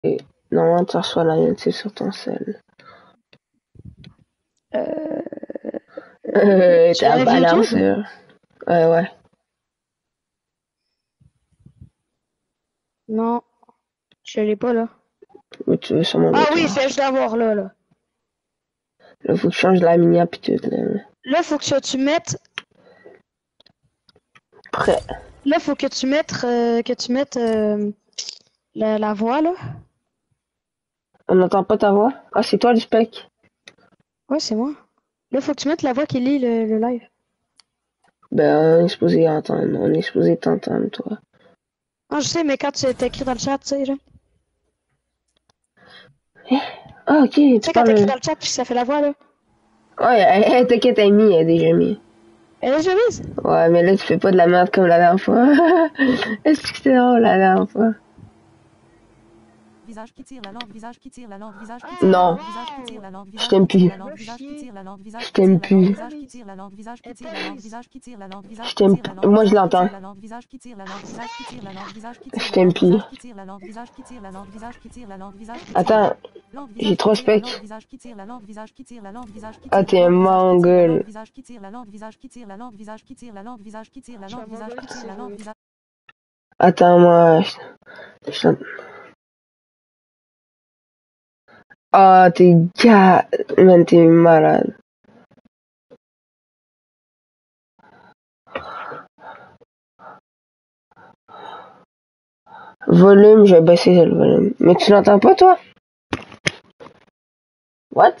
Et normalement, tu reçois la notice sur ton cell. Tu Ta l'as vu balance. YouTube? Ouais. Non, je l'ai pas là. Ou tu veux sûrement Ah le oui, voir. je dois voir là, là. Là, faut que je change la mini pis tout, là. Là, faut que tu mettes. Prêt. Là, faut que tu mettes, la voix là. On n'entend pas ta voix? Ah, c'est toi le spec? Ouais, c'est moi. Là, faut que tu mettes la voix qui lit le live. Ben, on est supposé entendre. On est supposé t'entendre, toi. Ah, je sais, mais quand tu t'écris dans le chat, tu sais, genre. Ah, ok, Tu tu sais, quand t'écris parles. dans le chat, puis ça fait la voix là. Ouais, t'inquiète, elle est déjà mis. Elle est déjà mise? Ouais, mais là, tu fais pas de la merde comme la dernière fois. Est-ce que c'était drôle la dernière fois? Visage qui tire la langue, visage qui tire la langue, visage qui tire la Non, langue, visage qui tire la langue, je visage t'aime qui tire plus. la langue, visage qui tire la langue, visage Je qui tire t'aime la langue, plus. visage qui tire la langue, visage qui tire la langue, visage qui tire la langue, visage Je qui t'aime tire la plus. langue, Moi, je visage qui l'entends. tire la langue, visage qui tire la langue, visage qui tire la langue, visage qui tire Je la t'aime langue, plus. visage qui tire la langue, visage qui tire la langue, visage qui tire la langue, visage qui tire la Attends, langue, j'ai trois specs. visage qui tire la langue, visage qui tire la langue, visage qui Ah, tire t'es la un langue, mongol. visage qui tire la langue, visage qui tire la langue, visage qui tire la langue, visage qui tire la langue, visage qui tire la langue, visage. Attends, moi. Je... Ah, t'es gars. Man, t'es malade. Volume, je vais baisser le volume. Mais tu l'entends pas, toi? What?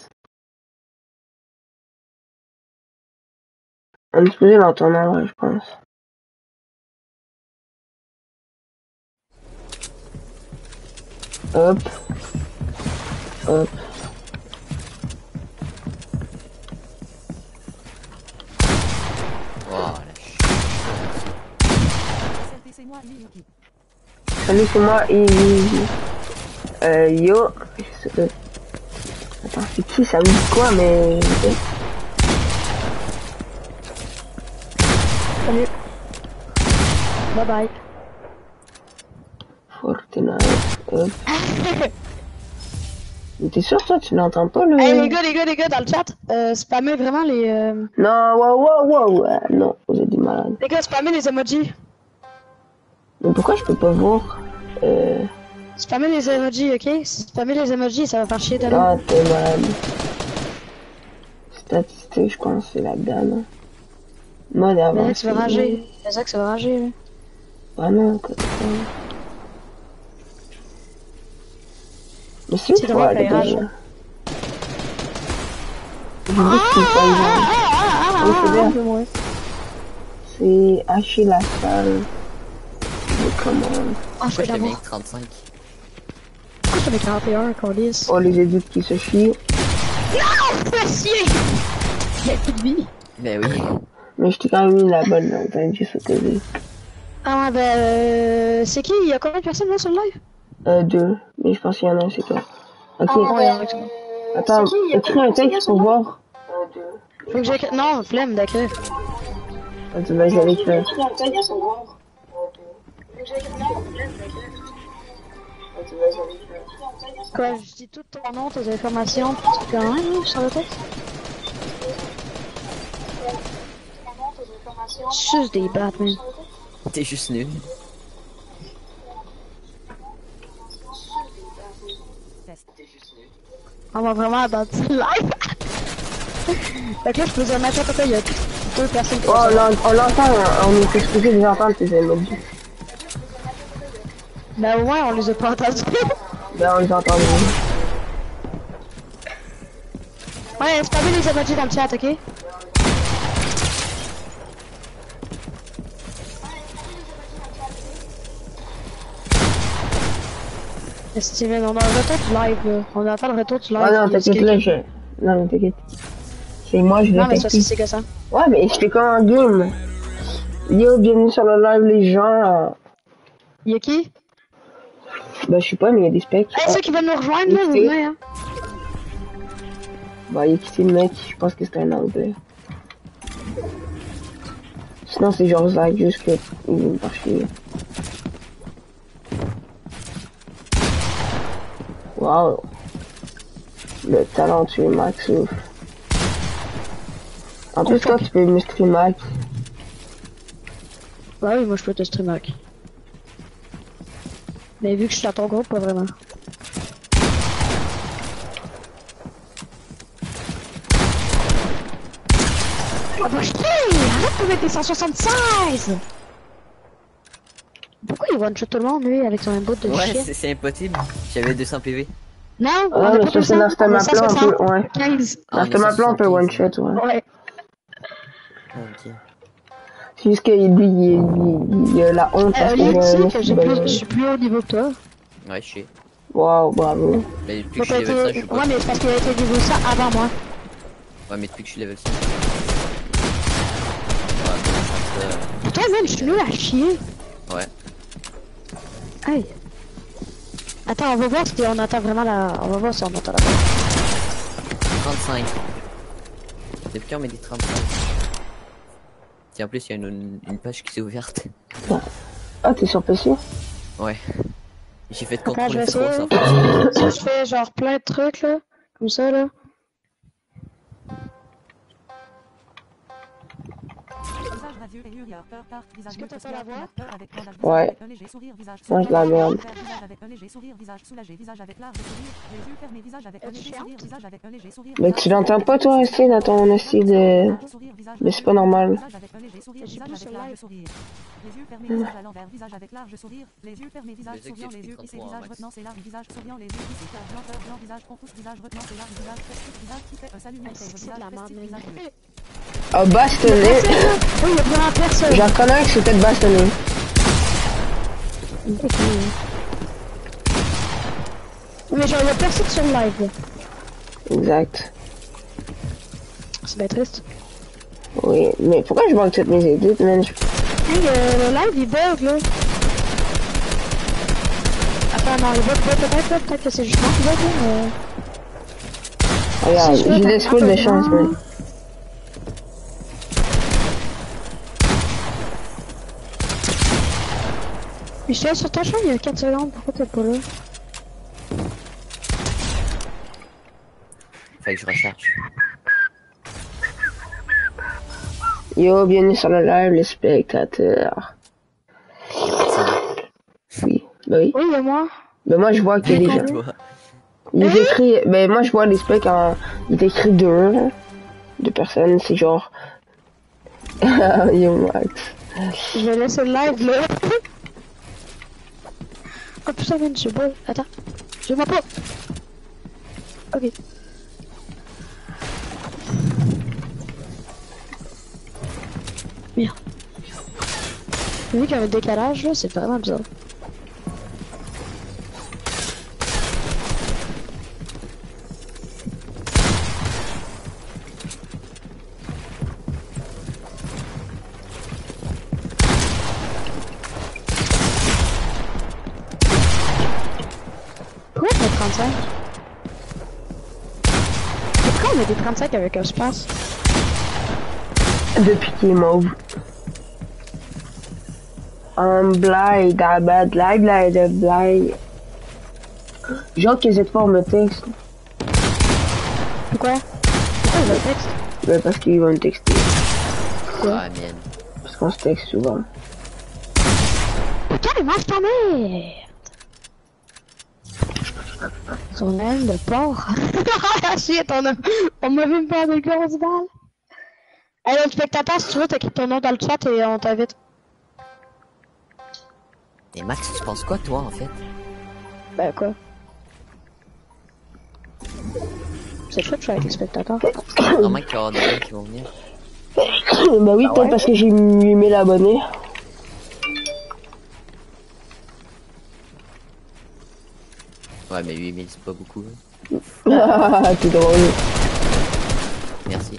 On est supposé l'entendre, en vrai, je pense. Hop. Hop. Voilà. Salut, c'est moi, yo. Attends, c'est qui? Ça me dit quoi, mais... Salut. Bye bye. Fortnite. Hop. Mais t'es sûr, toi, tu l'entends pas, le... Hey, les gars, dans le chat, spammez vraiment les. Non, wow. Non, vous êtes des malades. Les gars, spammez les emojis. Mais pourquoi je peux pas voir? Spammez les emojis, ok? Spammez les emojis, ça va faire chier de l'eau. Ah, t'es malade. Statistique, je pense, c'est là-dedans, non? Mode Mais là, avancé. tu vas rager. C'est ça que ça va rager, là. Ah non, quoi. Mais c'est drôle quoi, quand le il gars, rage. là? Je dis que c'est pas genre. Oui, c'est bien. C'est hacher la salle. Mais comment? Ah, je Pourquoi fais je te mets d'amour. 35? Pourquoi je fais 41, qu'on lisse? Oh, les édits qui se chient. Non, monsieur! Il y a plus de vie. Ben oui. Mais je t'ai quand même mis la bonne dans le juste au TV. Ah, ben, c'est qui? Il y a combien de personnes là sur le live? 2. Mais je pense qu'il y en a un, c'est toi. Ok. Ah, ouais, c'est bon. Attends, écris un texte pour voir. Faut que j'écris. Non, flemme d'écrire. Attends, ben, j'allais écrire. Quoi, je dis tout ton nom, tes informations, tout ce que hein, sur le texte? Juste des Batman. T'es juste nul. On va vraiment abattre le live. Fait que là, je peux dire n'importe quoi, il y a 2 personnes qui Oh, vont savoir. on l'entend, on est exposé les entendre, tes emojis. Mais au moins, on les a pas entendus. Ben, on les entend bien. Ouais, spammez les emojis dans le chat, ok? Steven, on a un retour du live, là. On attend le retour du live. Ah non, Il y a t'inquiète, là, quelqu'un- Non, mais t'inquiète. C'est moi, je vais Non, mais ça, tester. c'est que ça. Ouais, mais j'étais comme en game. Yo, bienvenue sur le live, les gens. Il y a qui? Ben, je sais pas, mais il y a des specs. Hey, ceux qui veulent nous rejoindre, là, vous ici. venez, hein. Bah, il y a qui c'est le mec, je pense que c'est un anglais. Sinon, c'est genre Zach, juste que il veut me faire chier. Waouh. Le talentueux Max, ouf. En plus, toi, tu peux me stream Max. Bah oui, moi je peux te stream Mac. Mais vu que je suis à ton groupe, pas vraiment. Ah bah je arrête de mettre des 176. Pourquoi il one-shot tout le monde, lui, avec son bot de chien? Ouais, c'est impossible. J'avais 200 PV. Non, on Ouais, a mais pas ça, tout c'est ça. dans cette On a map-là, on peut, ouais. 175. Ah, Dans on cette est map-là, on peut 175. one-shot, ouais. Ouais. Ah, ok. C'est juste que lui, il a la honte parce que Lui, tu sais que je je suis plus haut niveau que toi. Ouais, je sais. Waouh, bravo. Mais depuis Mais que je suis level 5, je joue ouais, pas. mais c'est parce qu'il a été niveau ça avant moi. Ouais, mais depuis que je suis level 5. Ouais, bon, Toi, même, je suis nul à chier. ouais. Hey. Attends, on va voir si on entend vraiment la... On va voir si on entend la... 35. Depuis quand on met des 35? Tiens, en plus, il y a une page qui s'est ouverte. Ah, t'es sur PC? Ouais. J'ai fait de Attends, je contrôle vais trop, essayer. ça fait. Si je fais genre plein de trucs là, comme ça là. Visage radieux et hurleur, peur, carte, visage Est-ce que t'as multiple, pas la voix? peur avec bandage, Ouais. visage avec un léger sourire, visage Moi, je la merde. visage avec un léger sourire, visage soulagé, visage avec large sourire, les yeux fermés, visage avec un Es-tu léger chiante? sourire, visage avec un léger sourire. Mais tu l'entends pas, toi, rester dans ton style de... Mais c'est pas normal. Visage avec un léger sourire, Je suis visage plus avec sur large live. sourire. Les yeux fermés, visage à l'envers, visage avec large sourire, les yeux fermés, visage Les souriant, les yeux exécutifs plissés, 33, visage Max. retenant ses larmes, visage souriant, les yeux plissés, cœur blanc, peur blanc, visage confus, visage retenant ses larmes, visage festif, visage qui fait un salut Ah, militaire, c'est de visage la merde, festif, mais... visage bleu. Ah, bastonné. Oui, il y a vraiment personne. J'en connais un qui s'est fait bastonner. Mais genre, il y a personne sur le live. Exact. C'est bien triste. Oui, mais pourquoi je manque toutes mes édits, man? Hey, le live il bug là. Attends, non, il bug pas peut-être là, peut-être que c'est juste moi qui bug là, mais... Regarde, Si je fais j'ai laisse full de chance, man. Mais je suis sur ta chaîne il y a 4 secondes, pourquoi t'es pas là? Fait que je recherche. Yo, bienvenue sur le live, les spectateurs. Oui, bah oui. Oui, il y a moi. Ben moi, je vois qu'il y a des gens. Toi. Il est écrit, ben moi, je vois les specs en... Il est écrit deux personnes, c'est genre... Yo, Max. Je vais laisser le live là. Oh putain, man, je bois. Attends. Je vois pas. Ok. Merde. Vu qu'il y a un décalage là, c'est vraiment bizarre. Pourquoi on met 35? Pourquoi on met des 35 avec un space? Depuis qu'il est mauve. Blague, blague. Genre qu'ils aient pas me texte. Pourquoi? Pourquoi il va le texte? Ben parce qu'ils vont me texter. Ah, mienne. Parce qu'on se texte souvent. Putain, mais mange ta merde! Son aile de porc. Ah shit, on m'a vu me faire des grosses balles. Hey, le spectateur, si tu veux, t'écris ton nom dans le chat et on t'invite. Et Max, tu penses quoi, toi, en fait? Ben quoi? C'est chouette, je suis avec les spectateurs. Normalement qu'il y aura des gens qui vont venir. Bah oui, peut-être parce que j'ai mis l'abonné. Ouais, mais 8000, c'est pas beaucoup. Ah, t'es drôle. Merci.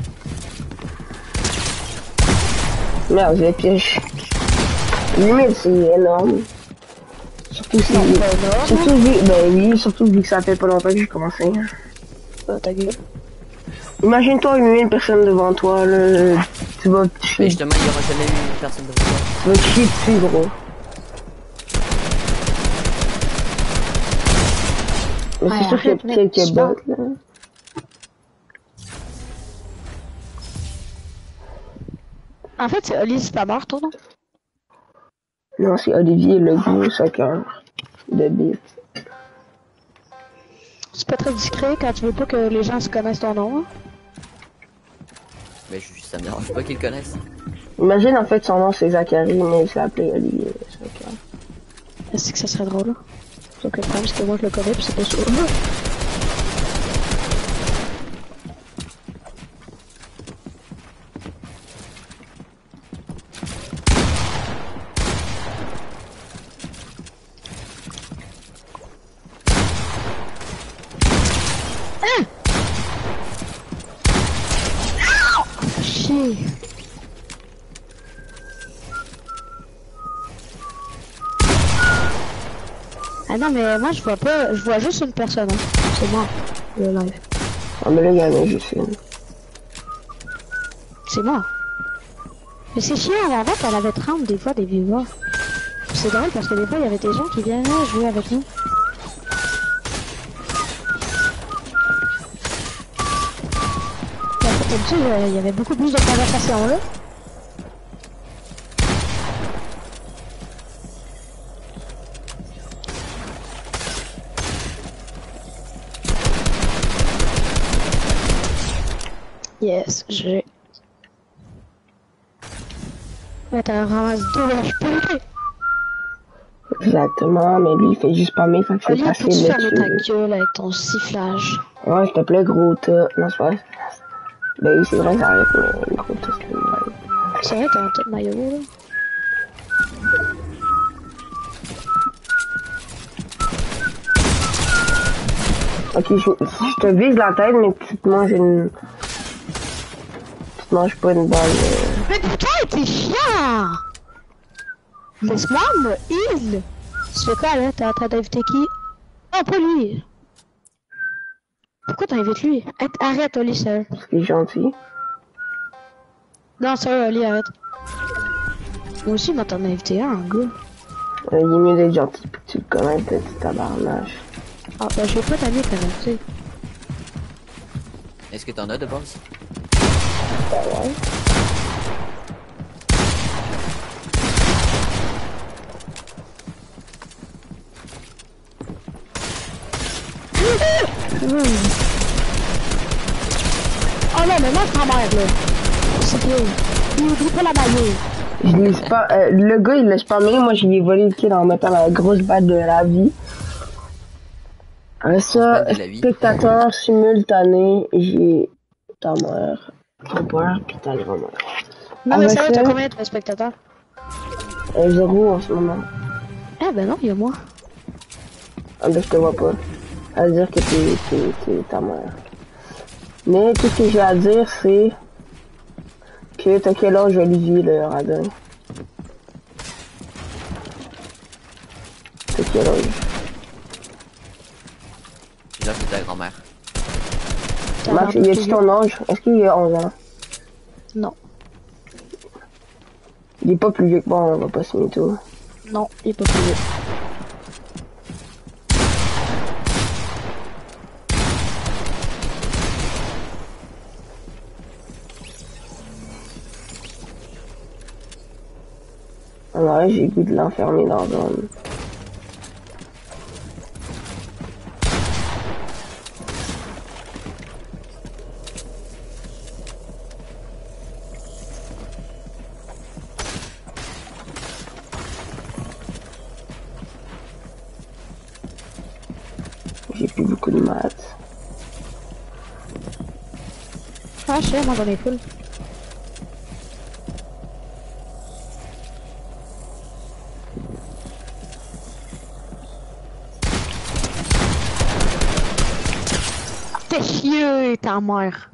Merde, j'ai les pièges. 8000, c'est énorme. Surtout si... Surtout vu... Ben oui, surtout vu que ça fait pas longtemps que j'ai commencé. Ta gueule. Imagine-toi 8000 personnes devant toi, là. Tu vas te Mais chier. justement, il y aura jamais eu personne devant toi. Tu vas te chier dessus, gros. Mais c'est Ouais, sûr qu'il y a arrête, mec, quelques tu bots, là. En fait, c'est Oli, c'est pas mort, toi, non? Non, c'est Olivier Legault, soccer. De bite. C'est pas très discret quand tu veux pas que les gens se connaissent ton nom, hein? Mais ça me dérange pas qu'ils le connaissent. Imagine, en fait, son nom, c'est Zachary, mais il s'appelait Olivier, soccer. Est-ce que ça serait drôle, là? Sauf que le problème, c'est que moi, je le connais, pis c'est pas sûr. Chier. Ah non, mais moi, je vois pas, je vois juste une personne, hein. C'est moi, le live. Ah, mais là, il y en a juste une. C'est moi. Mais c'est chiant, la vente, elle avait 30 des fois des viewers. C'est drôle parce que des fois, il y avait des gens qui viennent là jouer avec nous. Et en fait, d'habitude, il y avait beaucoup plus de conversations là. Yes, j'ai... Ouais, t'as ramassé 2 HP. Exactement, mais lui, il fait juste pas mes, fait que c'est Oli, facile peux-tu de fermer ta tuer. gueule avec ton sifflage? Ouais, s'il te plaît, gros tas. Non, c'est pas vrai. Ben oui, c'est vrai, ça arrête, mais gros tas, c'est vrai. C'est vrai, t'as un tas de maillot là. Ok, je te vise la tête, mais tu te manges une... Tu te manges pas une balle. Mais putain, t'es chiant! Laisse-moi me heal! Tu fais quoi là? T'es en train d'inviter qui? Oh, pas lui! Pourquoi t'invites lui? Arrête, Oli, sérieux. Parce qu'il est gentil. Non, sérieux, Oli, arrête. Moi aussi, moi, t'en as invité un gars. Il est mieux d'être gentil, puis que tu le connais, petit tabarnage. Ah, bah, je vais pas t'amener connecter. Est-ce que t'en as de base? Ouais. Oh non, mais moi, je m'emmerde là. C'est bien. Il oublie pas la maillot. Je l'ai pas, le gars, il l'a spammé, moi, je lui ai volé le kill en mettant la grosse balle de la vie. Ça, balle de la vie. spectateur simultané, j'ai ta mère, ton père, pis ta grand-mère. Non, mais Après sérieux, t'as ça, combien de spectateurs? 0 en ce moment. Eh ben non, il y a moi. Ah ben je te vois pas. À dire que t'es ta mère. Mais tout ce que j'ai à dire c'est que t'as quel âge Olivier le radin? T'as quel âge? J'ai l'âge de ta grand-mère. Max, y a-tu ton âge? Est-ce qu'il a 11 ans? Non. Il est pas plus vieux que moi, on va pas se mettre tout. Non, il est pas plus vieux. Alors j'ai le goût de l'enfermer dans un... J'ai plus beaucoup de maths. Ah, je sais, moi j'en ai full. T'es chieux, ta mère.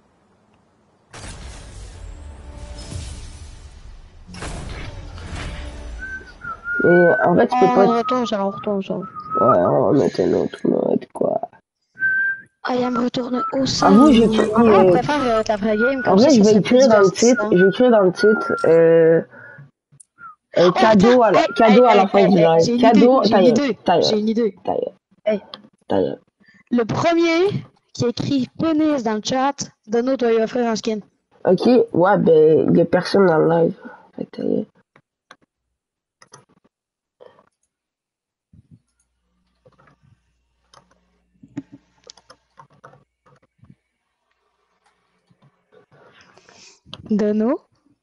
Mais en fait tu peux pas... Retourne ça, on retourne ça. Ouais, on va mettre un autre mode quoi. Ah, il me retourne au En sol. vrai, j'ai pris... On préfère ta vraie game. En Comme vrai, ça, je ça vais serait écrire plus dans le titre, divertissant. je vais écrire dans le titre, cadeau putain, cadeau à la fin du live. J'ai une Cadeau, idée, j'ai une idée. J'ai une idée. ta gueule, Hey. ta gueule. Le premier qui écrit pénis dans le chat, Dono doit lui offrir un skin. Ok, ouais, ben, il y a personne dans le live. Fait que, Dono,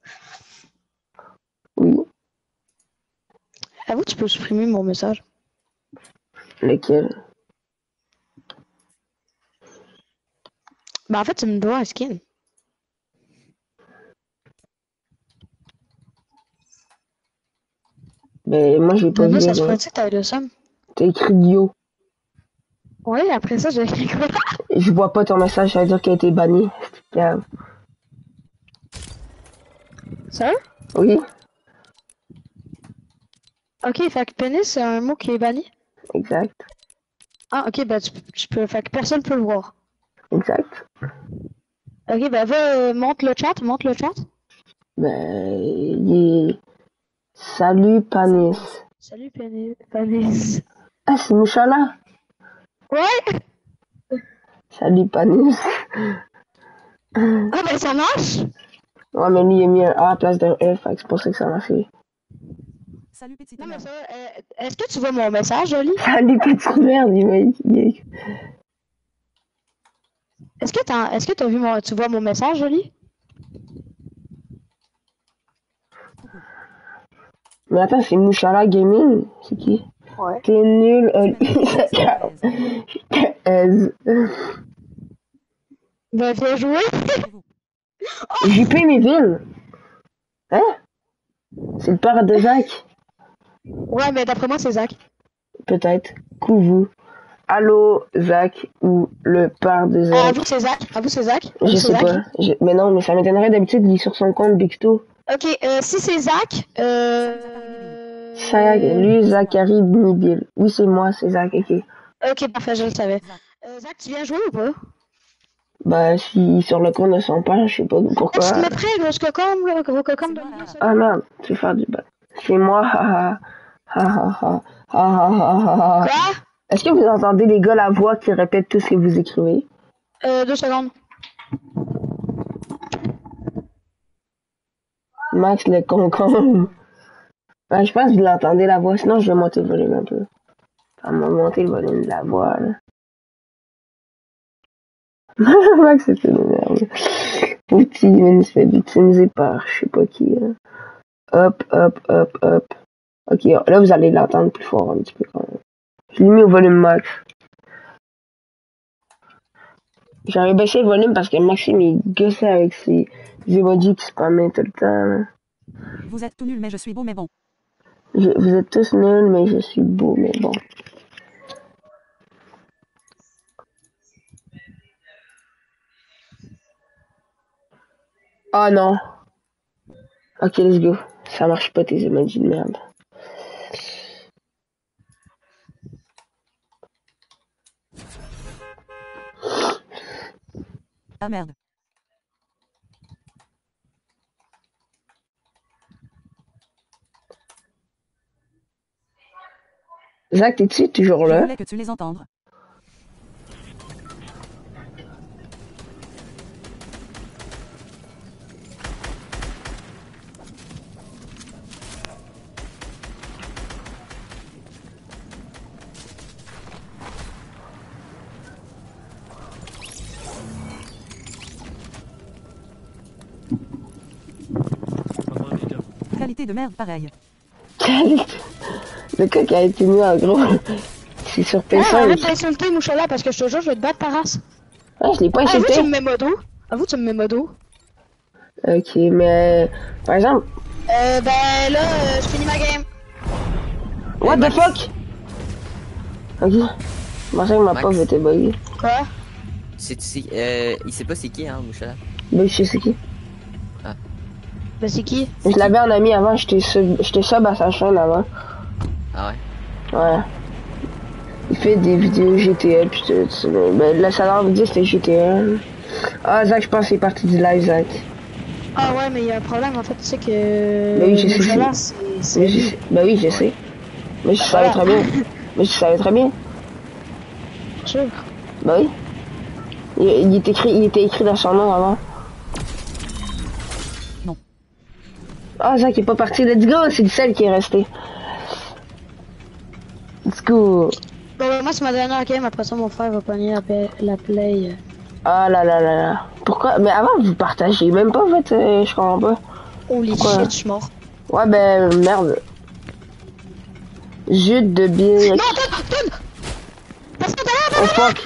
oui, avoue, tu peux supprimer mon message. lequel? Ben, en fait, tu me dois un skin. Ben, moi, j'ai pas Dono, vu ça se rien. pourrait-tu que t'avais le somme? T'as écrit Yo. Ouais, après ça, j'ai écrit quoi? Je vois pas ton message, ça veut dire qu'il a été banni. C'est grave. Ça? Oui, Ok, fait que pénis, c'est un mot qui est banni. exact. Ah, ok, ben, tu peux, fait que personne peut le voir. Exact. Ok, ben, va, monte le chat, monte le chat. Ben, il est... Salut, Panis. Salut, pénis. Ah, c'est Mouchala. Ouais! Salut, Panis. Ah, ben, ça marche! Ouais, mais lui, il a mis un A à la place d'un F, fait que c'est pour ça que ça m'a fait. Salut petite Non, mais merde. ça, est-ce que tu vois mon message, Jolie? Salut, petite merde, Est-ce que t'as vu tu vois mon message, Jolie? Mais attends, c'est Mouchala Gaming? C'est qui? Ouais. T'es nul, Ben, viens jouer. JP Méville. Hein? C'est le père de Zach? Ouais, mais d'après moi, c'est Zach. Peut-être. Coucou. Allô, Zach, ou le père de Zach? Avoue que c'est Zach. Avoue que c'est Zach. Je sais pas. Mais non, mais ça m'étonnerait d'habitude, il est sur son compte Bixto. Ok, si c'est Zach, Lui, Zachary Bnibil. Oui, c'est moi, c'est Zach, ok. Ok, parfait, je le savais. Zach, tu viens jouer ou pas? Bah, si sur le compte de son père, je sais pas Ah, tu te pourquoi. mettrais gros cocombe, là, gros cocombe de milieu, ça? Ah merde, tu veux faire du bas. C'est moi, haha. Haha. Haha. Quoi? Est-ce que vous entendez les gars la voix qui répètent tout ce que vous écrivez? 2 secondes. Max le concombre. Ouais, je pense que vous l'entendez la voix, sinon je vais monter le volume un peu. On va monter le volume de la voix, là. Max, c'est une merde. Poutine, il se fait victimiser par je sais pas qui, là. Hop, hop, hop, hop. Ok, là vous allez l'entendre plus fort un petit peu quand même. Je l'ai mis au volume max. J'avais baissé le volume parce que Maxime il gossait avec ses emojis qui spammaient tout le temps, là. Vous êtes tout nul mais je suis beau mais bon. Vous êtes tous nuls, mais je suis beau, mais bon. Ah non. Ok, let's go. Ça marche pas tes emojis de merde. Ah merde. Zach, t'es-tu toujours Je là? voulais que tu les entendes. Qualité de merde pareil. Le cas qui a été mis en gros. C'est sur Ah, PS5. arrête d'insulter Mouchala parce que je te jure, je vais te battre ta race. Ah, je l'ai pas Avoue, tu insulté. me mets modo. Avoue, tu me mets modo. Ok, mais par exemple, Ben là, je finis ma game. what the fuck? Ok. Je pensais que ma Max. pauvre était buggée. Quoi? Il sait pas c'est qui, hein, Mouchala. Ben, je sais c'est qui. Ben c'est qui? Je l'avais en ami avant, j'étais sub à sa chaîne avant. Ah ouais. Ouais. Il fait des vidéos GTA pis tout ça. Ben, là, ça a l'air de dire que c'était GTA. Ah, Zach, je pense qu'il est parti du live, Zach. Ah ouais, mais il y a un problème en fait, tu sais que. Ben oui, je sais. Mouchala, Ben, je sais. Ben oui, je sais. Mais je savais très bien. Mais je savais très bien. Sûr. Bah oui. Il était écrit dans son nom avant. Non. Ah, Zach est pas parti. Let's go, c'est le seul qui est resté. Let's go. Bon, bah, moi, c'est ma dernière game. Après ça, mon frère va pogner la play. Ah là là là là. Pourquoi? Mais avant, vous partagez même pas, en fait. Je comprends pas. Holy Pourquoi? shit, je suis mort. Ouais, ben, merde. Jute de bière. Non, donne! Parce que t'as Oh fuck.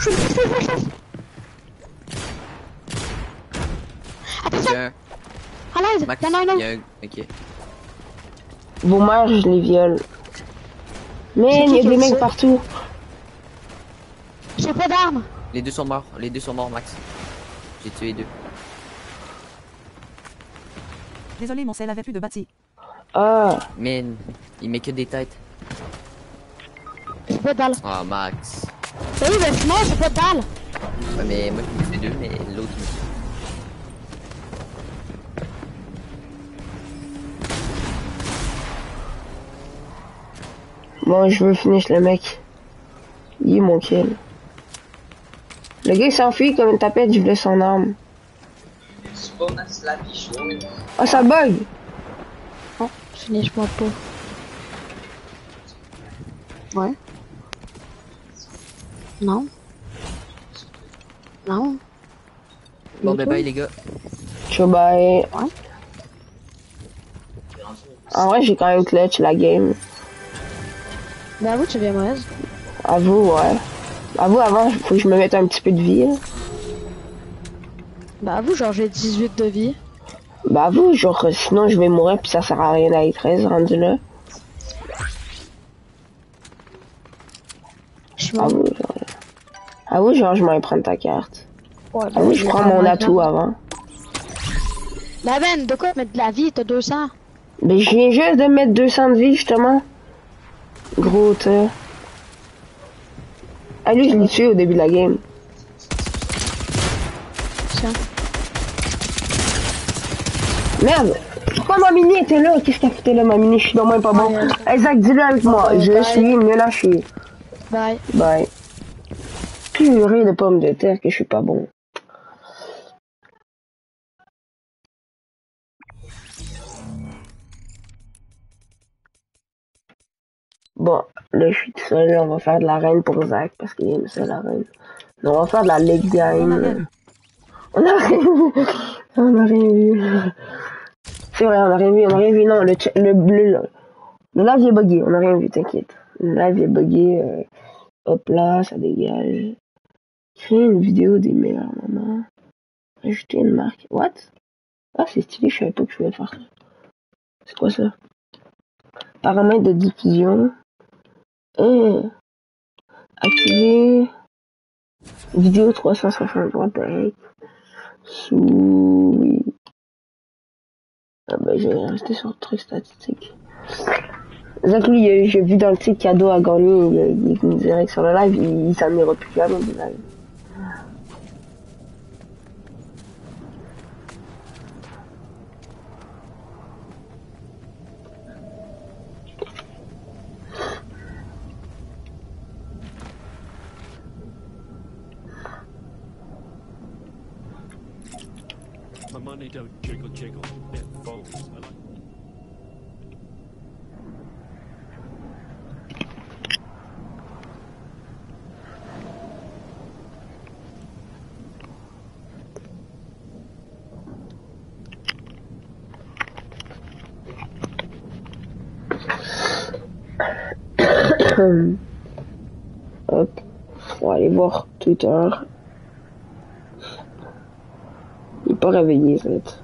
Attention, Tiens, à l'aide! Max, Y'en a un il autre! y a un... Ok. Vos mères, je les viole. Mais C'est il y a qui des a mecs ça? partout. J'ai pas d'armes! Les deux sont morts, Max. J'ai tué deux. Désolé, mon sel avait plus de bâti. Ah. Mais il met que des têtes. J'ai pas de balles. Ah, Max. Oui, mais sinon, j'ai pas de balles! Ouais, mais moi je tué deux, mais l'autre il me tue. Bon, je veux finir le mec. Il est mon kill. Le gars il s'enfuit comme une tapette, je voulais son arme. Ah, ça bug! Finis-moi pas. Ouais. Non. Non. Bon, bye bye les gars. Je bye. En vrai, j'ai quand même clutch la game. Bah, vous, tu viens mauvaise. Avoue, ouais. Avoue, avant, faut que je me mette un petit peu de vie. Là. Bah, vous, genre, j'ai 18 de vie. Bah, avoue, genre, sinon je vais mourir puis ça sert à rien d'aller 13 rendu là. Avoue, genre. Avoue, genre, je m'en prendre ta carte. Ouais, Avoue, je prends mon atout avant. Bah, Ben, de quoi mettre de la vie? T'as 200. Mais je viens juste de mettre 200 de vie, justement. Gros, t'es. Ah, lui, je l'ai tué au début de la game. Tiens. Merde! Pourquoi ma mini était là? Qu'est-ce qu'elle foutait là, ma mini? Je suis dommage pas bon. Isaac, dis-le avec moi. Je suis nul à chier. Bye. Bye. Purée de pommes de terre que je suis pas bon. Bon, là je suis tout seul, on va faire de la reine pour Zach parce qu'il aime ça la reine. Non, on va faire de la leg game. On a rien vu. On a rien vu. C'est vrai, on a rien vu, on a rien vu. Non, le bleu là. Le live est bugué, on a rien vu, t'inquiète. Le live est bugué. Hop là, ça dégage. Créer une vidéo des meilleurs moments. Ajouter une marque. What? Ah, c'est stylé, je savais pas que je pouvais faire ça. C'est quoi ça? Paramètres de diffusion. Activer. Vidéo 363 direct. Sous. Ah bah, j'ai resté sur le truc statistique. Zach, lui, j'ai vu dans le petit cadeau à gagner, il est direct sur le live, il s'en ira plus jamais du live. My money don't jiggle jiggle, it folds. I like Hop, on va aller voir Twitter. Il est pas réveillé, cette.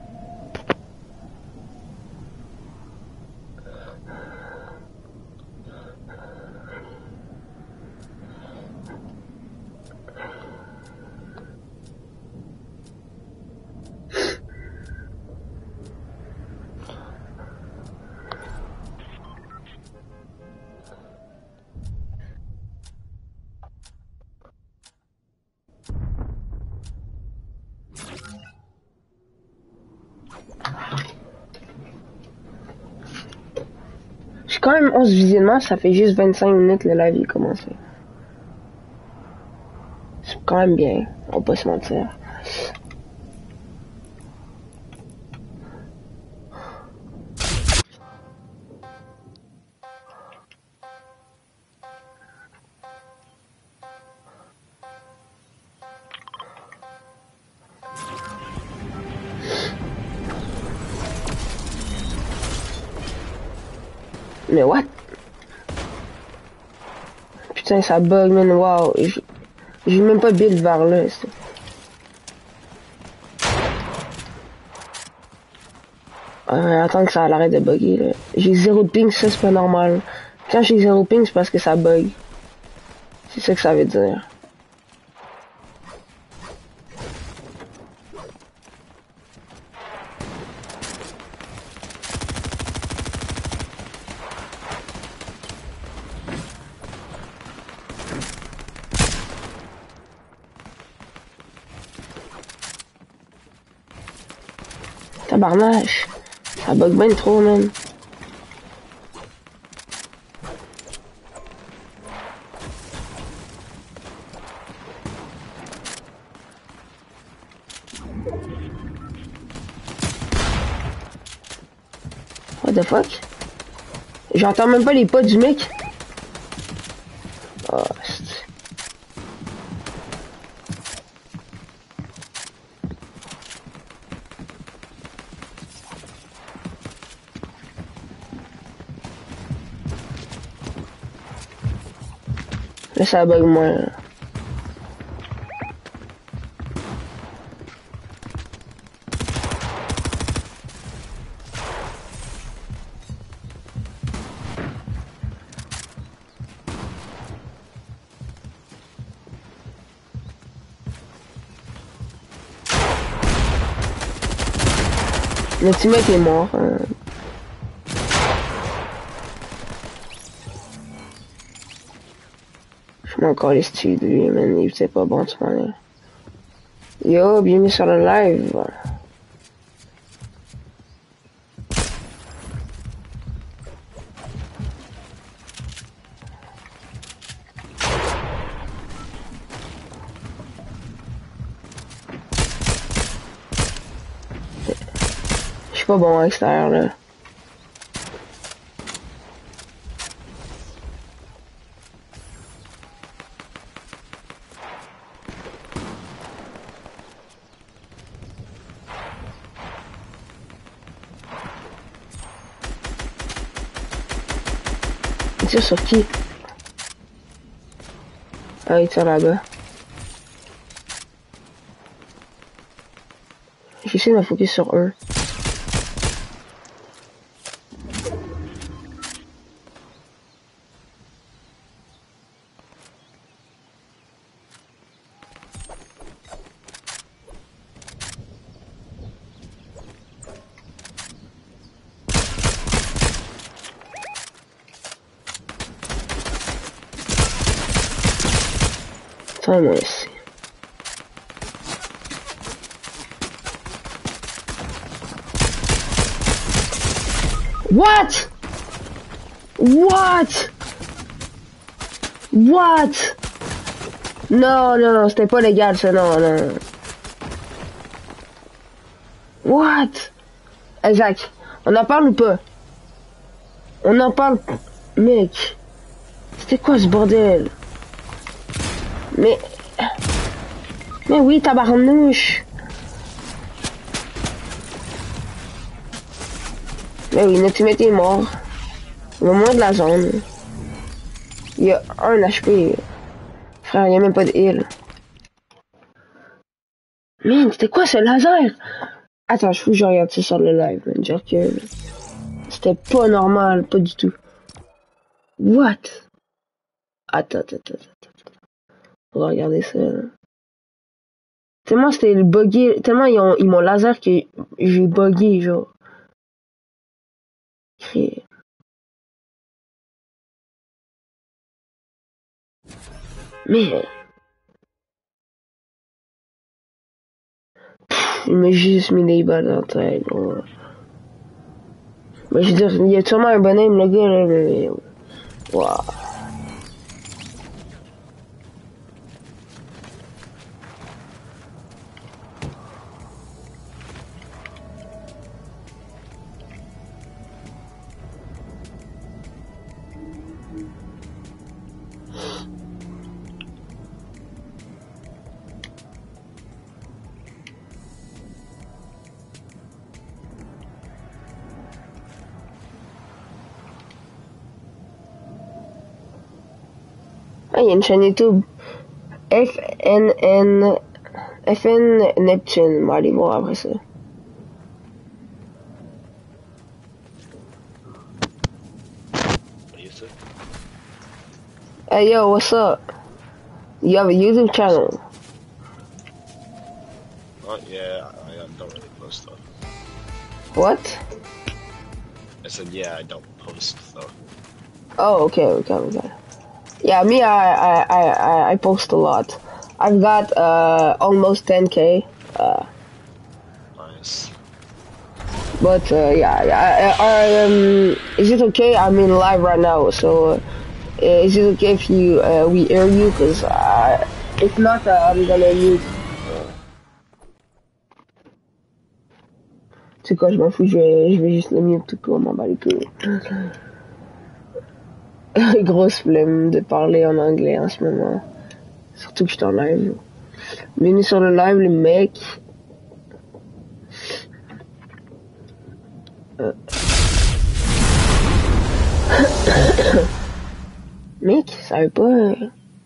J'ai quand même 11 visionnements, ça fait juste 25 minutes le live est commencé. quand même bien, on va pas se mentir. Mais what? Putain, ça bug, man, wow. J'ai même pas build vers là. Attends que ça arrête de bugger, là. J'ai 0 de ping, ça c'est pas normal. Quand j'ai 0 ping, c'est parce que ça bug. C'est ça que ça veut dire. Tabarnache. Ça bug ben trop, man. What the fuck? J'entends même pas les pas du mec. Oh, c'est... Là, ça bug moins, là. Le teammate est mort. Je m'en encore les styles de lui, man. Il était pas bon, ce moment-là. Yo, bienvenue sur le live. Je suis pas bon à l'extérieur, là. Il tire sur qui? Ah, il tire là-bas. J'essaie de me focus sur eux. Attends, moi aussi. What? What? What? Non, non, c'était pas légal, ça, non, non. What? Exact. On en parle ou pas? On en parle... Mec. C'était quoi ce bordel? Mais oui, tabarnouche. Mais oui, notre teammate est mort. Il y a moins de la zone. Il y a 1 HP. Frère, il y a même pas de heal. Man, c'était quoi ce laser? Attends, je faut que je regarde ça sur le live, man. Genre que... C'était pas normal, pas du tout. What? Attends. On va regarder ça, là. Tellement c'était le bugué, tellement ils m'ont laser que j'ai bugué, genre. Mais... il m'a juste mis des balles dans la tête, gros. Mais je veux dire, il y a sûrement un bonhomme, le gars, là, mais... Waouh. Ah, il y a une chaîne YouTube. FN Neptune. On va aller voir après ça. What do you say? Hey yo, what's up? You have a YouTube channel? Yeah, I don't really post stuff. What? I said, yeah, I don't post stuff. Oh, okay. Yeah, me, I post a lot. I've got almost 10K. Nice. But is it okay? I'm in live right now, so is it okay if we air you? Cause if not, I'm gonna mute. Tu sais quoi, je m'en fous, je vais juste le mute tout court, m'en bats les couilles. Grosse flemme de parler en anglais en ce moment. Surtout que je suis en live. Bienvenue sur le live, les mecs. Mec, ça veut pas...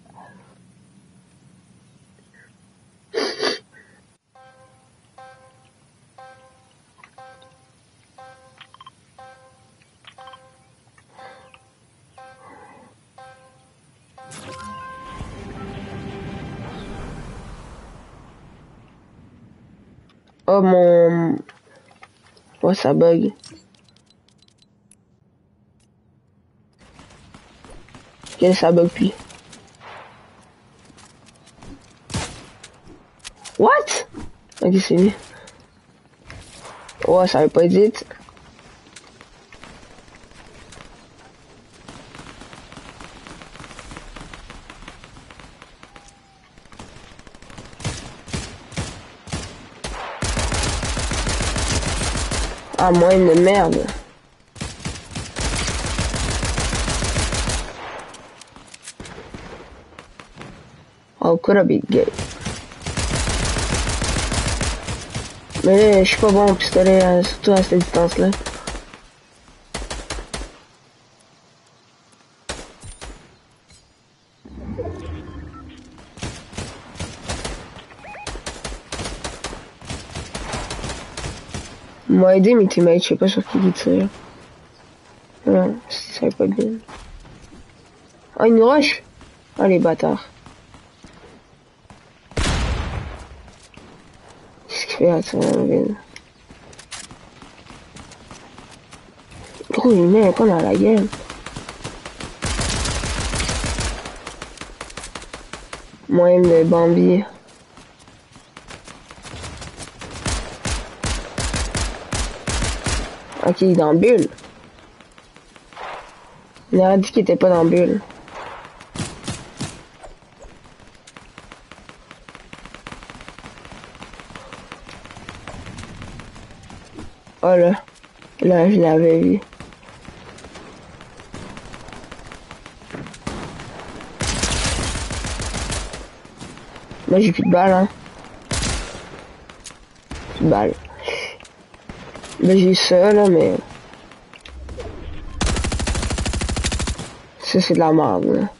Oh mon... Oh, ça bug. Quel ça bug puis? What? Ok, c'est lui. Oh, ça veut pas dire. Ah, moi, une merde. Oh, could I be gay? Mais je suis pas bon au pistolet, surtout à cette distance-là. M'a aidé mes teammates, je sais pas sur qui il tire. Non, ça va pas bien. Oh, une rush! Oh, les bâtards. Qu'est-ce qu'il fait à ça, la ville? Gros, il met un con dans la gueule. Moi, de Bambi. Ok, il est dans bulle. Il a dit qu'il était pas dans bulle. Oh là. Là, je l'avais vu. Moi, j'ai plus de balles, hein. Plus de balles. Ben, j'ai ça, là, mais... Ça, c'est de la merde, là.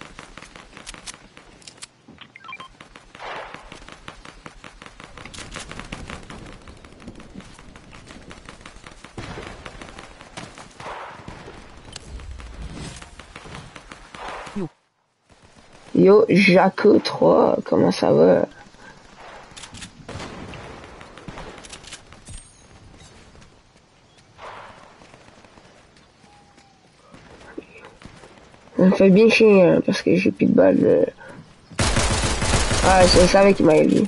Yo, Jaco 3, comment ça va? Ça me fait bien chier, hein, parce que j'ai plus de balles. Ah, je savais qu'il m'avait vu.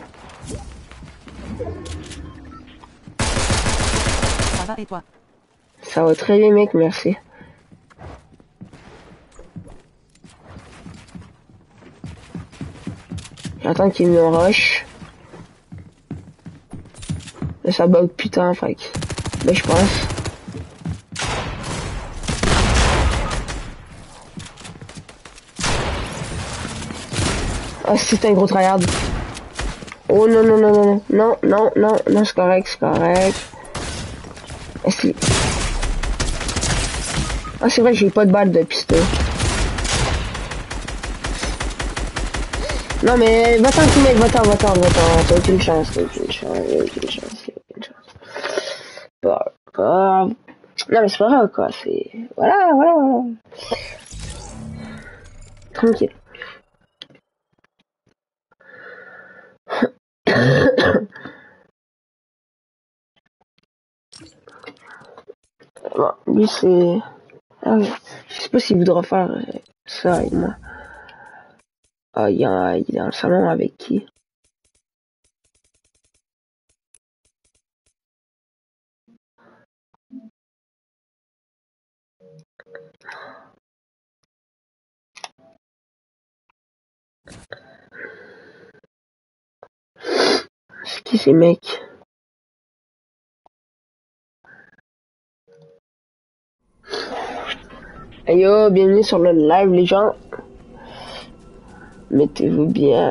Ça va et toi? Ça va très bien, mec, merci. J'attends qu'il me rush. Là, ça bug putain, fait que... Ben, je pense. Ah, c'est un gros tryhard. Oh non, non, non, non, non, non, non, non, c'est correct, c'est correct. Est-ce que... Ah, c'est vrai que j'ai pas de balle de pistolet. Non mais va-t'en mec, va-t'en. T'as aucune chance, t'as aucune chance. Pas... Non mais c'est pas grave quoi, c'est... Voilà. Tranquille. Bon, lui c'est... Ah oui. Je sais pas s'il voudra faire ça avec moi. Ah, il est dans le salon avec qui? C'est qui ces mecs? Hey yo, bienvenue sur le live les gens. Mettez-vous bien.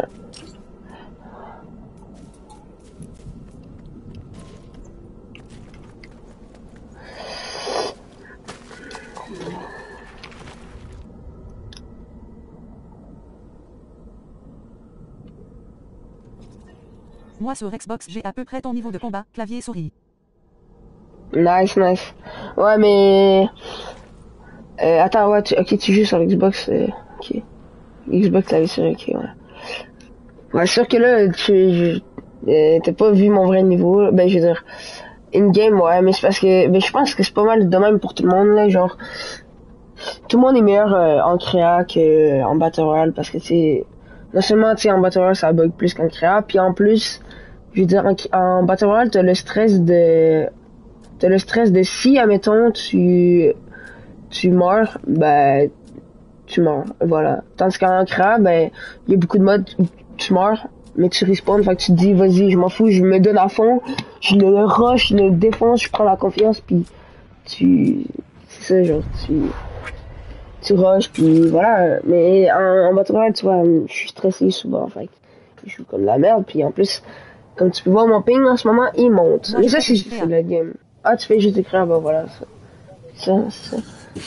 Moi sur Xbox j'ai à peu près ton niveau de combat, clavier souris. Nice. Ouais mais... attends, ouais, tu joues sur Xbox, ok. Xbox clavier souris, ok, ouais. Ouais, sûr que là, t'as pas vu mon vrai niveau, ben je veux dire... In-game, ouais, mais c'est parce que... Ben je pense que c'est pas mal de même pour tout le monde, là, genre... Tout le monde est meilleur en créa que en Battle Royale, parce que c'est... Non seulement, tu sais, en Battle Royale, ça bug plus qu'en créa, puis en plus... Je veux dire, en Battle Royale, t'as le stress de si, admettons, tu meurs, ben, tu meurs, voilà. Tandis qu'en créa, ben, il y a beaucoup de modes où tu meurs, mais tu respawns, fait que tu te dis, vas-y, je m'en fous, je me donne à fond, je le rush, je le défonce, je prends la confiance, puis c'est ça, genre, tu rushes, puis voilà. Mais en Battle Royale, tu vois, je suis stressé souvent, fait que je joue comme de la merde, puis en plus, comme tu peux voir mon ping en ce moment, il monte. Moi, Mais je ça, fais c'est juste le game. Ah, tu fais juste écrire, bah voilà, ça. C'est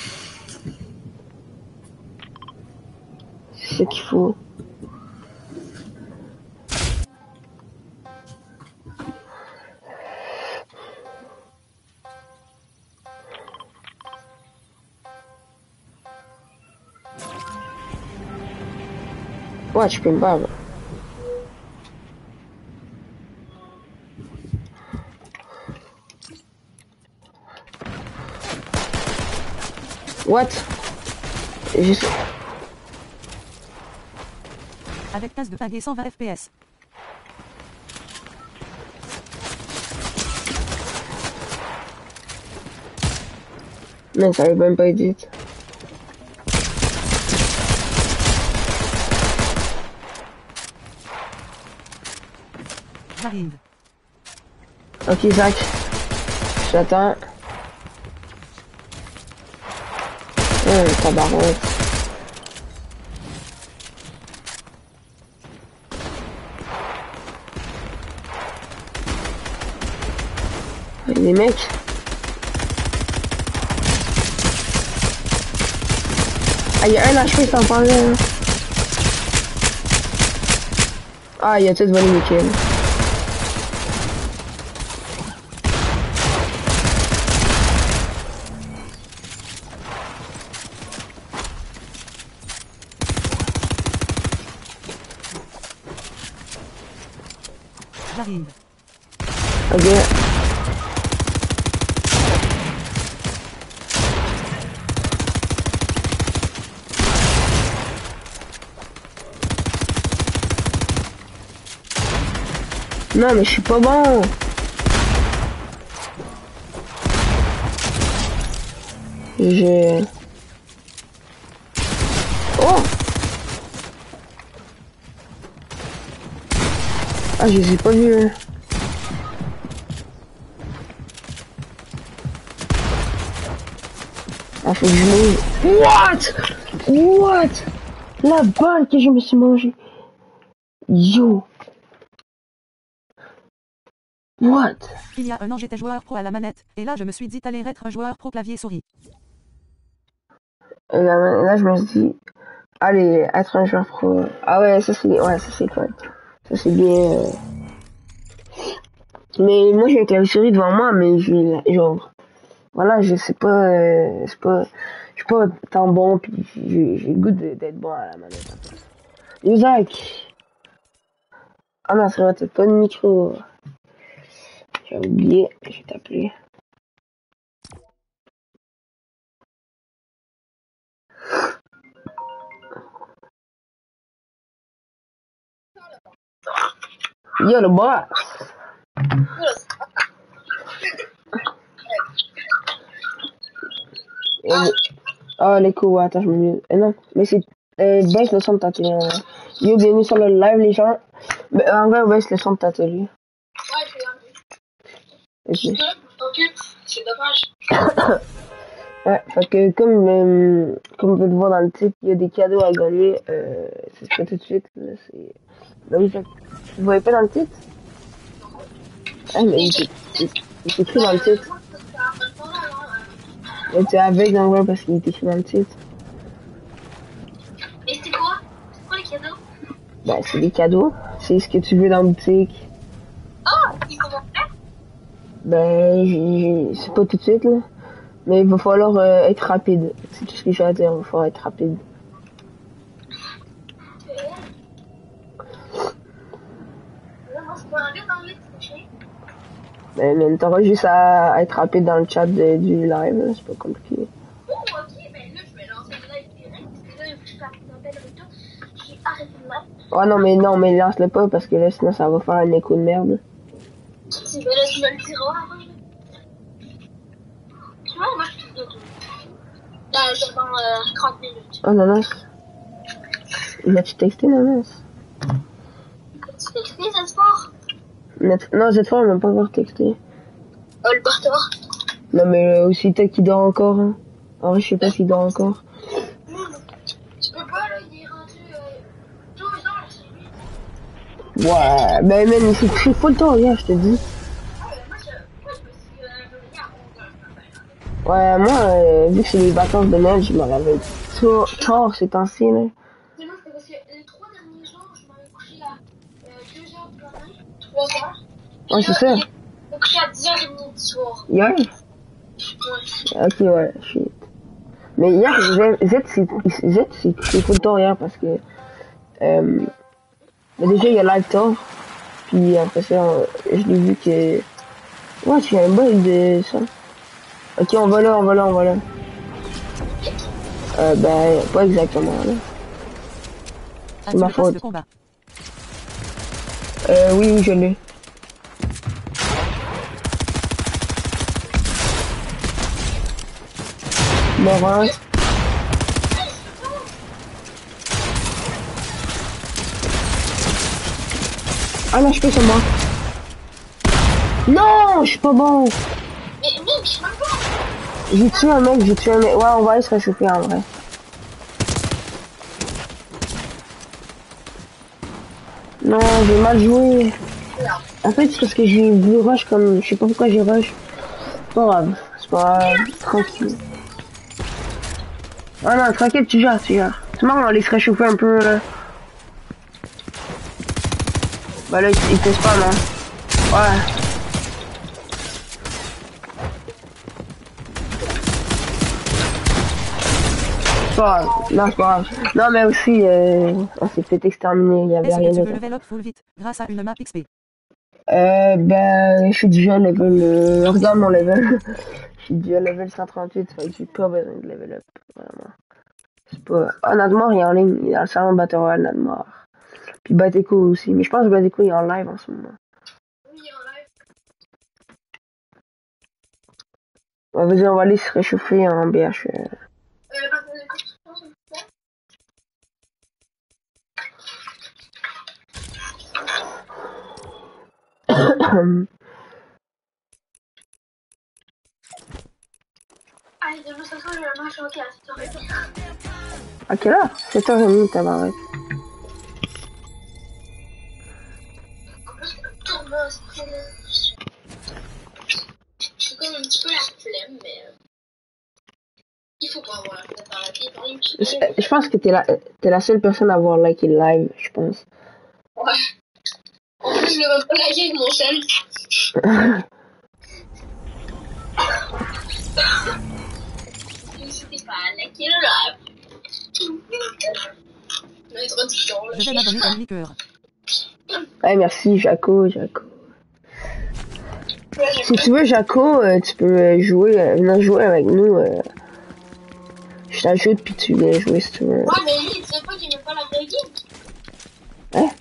ce qu'il faut. Ouais, tu peux me battre. What? Juste... Avec tasse de ping et 120 FPS. Mais ça avait même pas été. J'arrive. Ok, Zach. J'attends. Tabarouette. Les mecs. Ah, il y a un HP, ça en parlait. Hein. Ah, il a tout volé les kills. J'arrive. Ok. Non mais je suis pas bon. J'ai... Oh. Ah, je les ai pas vus. Ah, faut que je move. What? La balle que je me suis mangée. Yo. What? Il y a un an j'étais joueur pro à la manette, et là je me suis dit t'allais être un joueur pro clavier souris. Et là, je me suis dit Allez, être un joueur pro. Ah ouais, ça c'est le fun. Ça c'est bien. Mais moi j'ai un clavier devant moi, mais genre, voilà, je sais pas, je suis pas tant bon, puis j'ai le goût d'être bon à la manette. Isaac! Ah non, c'est vrai, t'as pas de micro. J'ai oublié, je vais t'appeler. Yo, le boss! Ah, les coups, attends, je me mute. Non, mais c'est. Baisse le son de ta télé. Yo, bienvenue sur le live, les gens. Mais en vrai, baisse le son de ta télé. Ok. C'est dommage. Ouais, fait que comme vous pouvez le voir dans le titre, il y a des cadeaux à gagner. C'est ce que tout de suite. Là, c'est. Là, oui, fait que vous voyez pas dans le titre? Ah, mais il est écrit dans le titre. Mais tu es aveugle en vrai parce qu'il est écrit dans le titre. Et c'est quoi? C'est quoi les cadeaux? Ben, c'est des cadeaux. C'est ce que tu veux dans la boutique. Oh, ils comment faire? Ben, c'est pas tout de suite, là. Mais il va falloir être rapide. C'est tout ce que j'ai à dire. Il va falloir être rapide. Mais t'auras juste à être rapide dans le chat du live. Là. C'est pas compliqué. Oh, ok, ben là, je vais lancer le live direct. Parce que là, je fais un appel retour. J'ai arrêté le live. Oh non, mais lance-le pas parce que là, sinon ça va faire un écho de merde. Si, ben là, tu me le diras avant. Tu vois, moi, je te dis tout. Dans 30 minutes. Oh, non. L'as-tu texté, non? Tu t'es écrit, ça se part? Non, cette fois, on m'a pas encore texté. Oh, le porteur. Non, mais aussi, peut-être qu'il dort encore. Hein. En vrai, je sais pas s'il dort encore. Tu peux pas, là, il est rendu 12 ans, là, c'est lui. Ouais, ben, man, il s'est couché full tard hier, je te dis. Moi, je me suis réveillé à 11h. Ouais, moi, vu que c'est les vacances de Noël, je me réveille tard ces temps-ci, là. C'est moi, c'est parce que les 3 derniers jours, je m'avais couché à 2h du matin, 3h. Ouais, c'est ça. Je me couché à 10h30 du soir. Hier? Ouais. Ok, ouais, shit. Mais hier, Z s'est couché full tard hier parce que, mais déjà, il y a live tard. Puis après ça, je l'ai vu que, ouais, tu as un bug de ça. Ok, on va là. Ben, pas exactement, là. C'est ma faute. De combat. Oui, je l'ai. Mort un. Ah non, je peux sur moi. Non, je suis pas bon. Mais mec, je m'en pas. J'ai tué un mec. Ouais, on va aller se réchauffer en vrai. Non, j'ai mal joué. En fait, c'est parce que j'ai voulu rush comme... Je sais pas pourquoi j'ai rush. C'est pas grave. C'est pas grave. Tranquille. Ah non, tranquille, tu gères. C'est marrant, on va aller se réchauffer un peu, là. Bah là, il te spam, hein. Ouais. C'est pas grave. Non, c'est pas grave. Non, mais aussi, on s'est fait exterminer. Il y avait Est-ce rien que tu peux d'autre. level up full vite grâce à une map XP? Ben, je suis déjà level, regarde mon level. Je suis déjà level 138, fait que j'ai pas besoin de level up, vraiment. C'est pas, honnêtement, il est en ligne, il est dans le salon de Battle Royale, Nadmar. Puis Bateco aussi, mais je pense que Bateco est en live en ce moment. Oui, en live. On va dire, on va aller se réchauffer en BH. Parce que les constructions sont faites. Allez, de toute façon, je vais m'enchanter à 7h30. À quelle heure? 7h30, tabarnak. En plus, le tournoi, j'ai comme un petit peu la flemme, mais il faut pas avoir la flemme par la vie. Je pense que t'es la seule personne à avoir liké le live, je pense. Ouais. En plus, je le veux pas liker avec mon sel. C'était pas liker le live. L'introduction, là. Je vais m'abonner à Liqueur. Ouais, merci, Jaco. Ouais, Si tu veux, Jaco, tu peux jouer, venir jouer avec nous. Je t'ajoute, puis tu viens jouer si tu veux. Ouais, mais lui, il disait pas qu'il aimait pas la vraie game. Hein?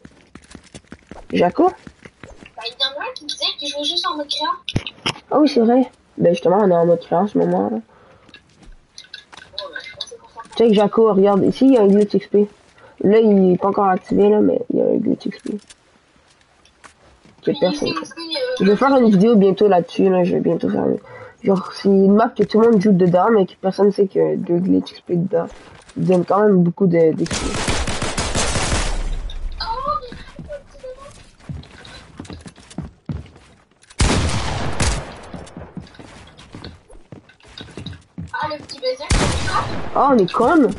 Jaco? Ben, il y en a un qui disait qu'il jouait juste en mode créant. Ah oui, c'est vrai. Ben justement, on est en mode créant en ce moment. Là. Ouais, ben, je pensais qu'on s'en Tu sais que Jaco, regarde, ici, il y a un glitch XP. Là, il est pas encore activé, là, mais il y a un glitch XP. Que personne. Je vais faire une vidéo bientôt là-dessus, là. Je vais bientôt faire genre, c'est une map que tout le monde joue dedans, mais que personne sait qu'il y a deux glitch XP dedans. Ils donnent quand même beaucoup d'XP. Ah, le petit baiser, Oh, on est con!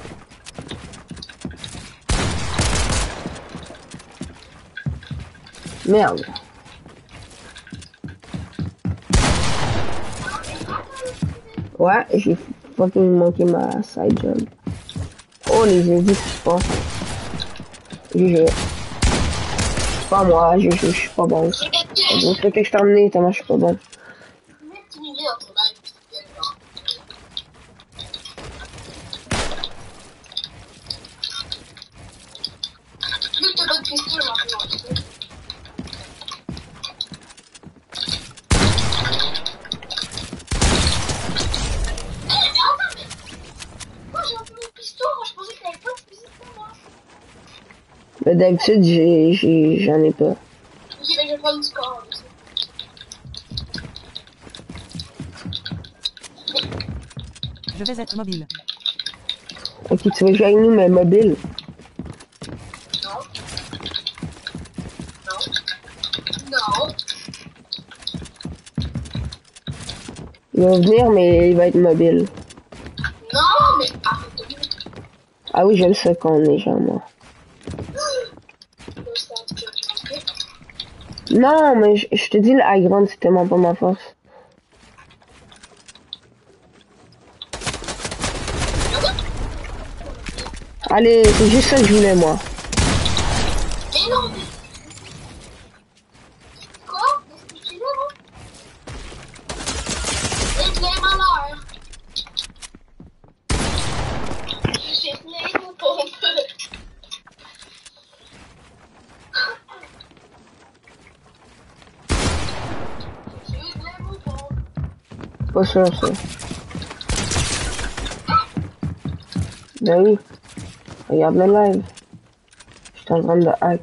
Merde. Ouais, j'ai fucking manqué ma side jump. Oh, les indices qui se passent. GG. Pas moi, je suis pas bon. Bon, c'est que je t'ai emmené, tellement je suis pas bon. mets petit milieu dans ton live. Lui, t'as pas de pistolet, maintenant. Mais d'habitude, j'en ai pas. Ok, ben je vais prendre du score. Je vais être mobile. Ok, tu veux jouer avec nous, mais mobile? Non. Non. Non. Il va venir, mais il va être mobile. Non, mais arrête. Ah oui, j'aime ça quand on est genre moi. Non, mais je te dis, le high ground, c'est tellement pas ma force. Allez, c'est juste ça que je voulais, moi. Mais non, mais... Quoi? Qu'est-ce que tu dis là? Et les malheurs. J'ai plein de pompes. J'ai plein de pompes. Pas sûr, ça. Ben oui. Regarde le live. Je suis en train de hack.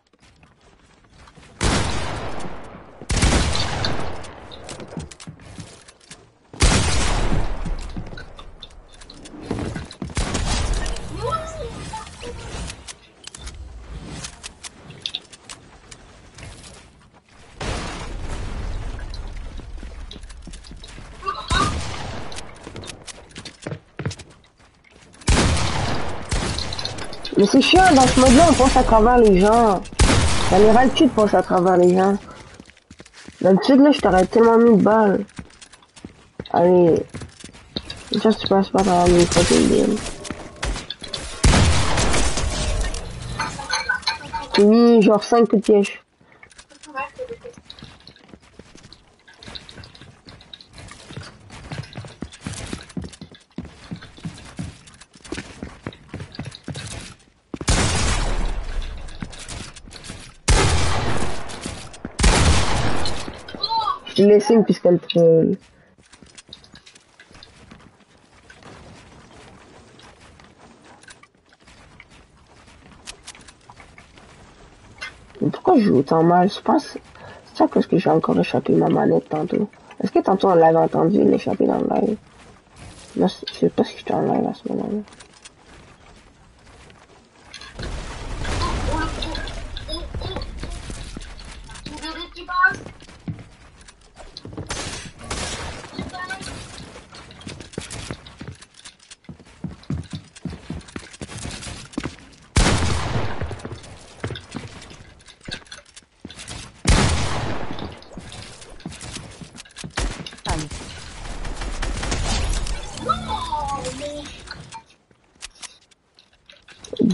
Mais c'est chiant, dans ce mode-là, on passe à travers les gens. Ça les râle de passer à travers les gens. D'habitude, là, je t'aurais tellement mis de balles. Allez. Une chance que tu passes pas à travers mes fucking games. J'ai mis genre 5 coups de piège. Je te laisse une piste contrôle. Mais pourquoi je joue autant mal? Je pense... C'est ça parce que j'ai encore échappé ma manette tantôt. Est-ce que tantôt on l'avait entendu l'échapper dans le live? Non, je sais pas si j'étais en live à ce moment-là.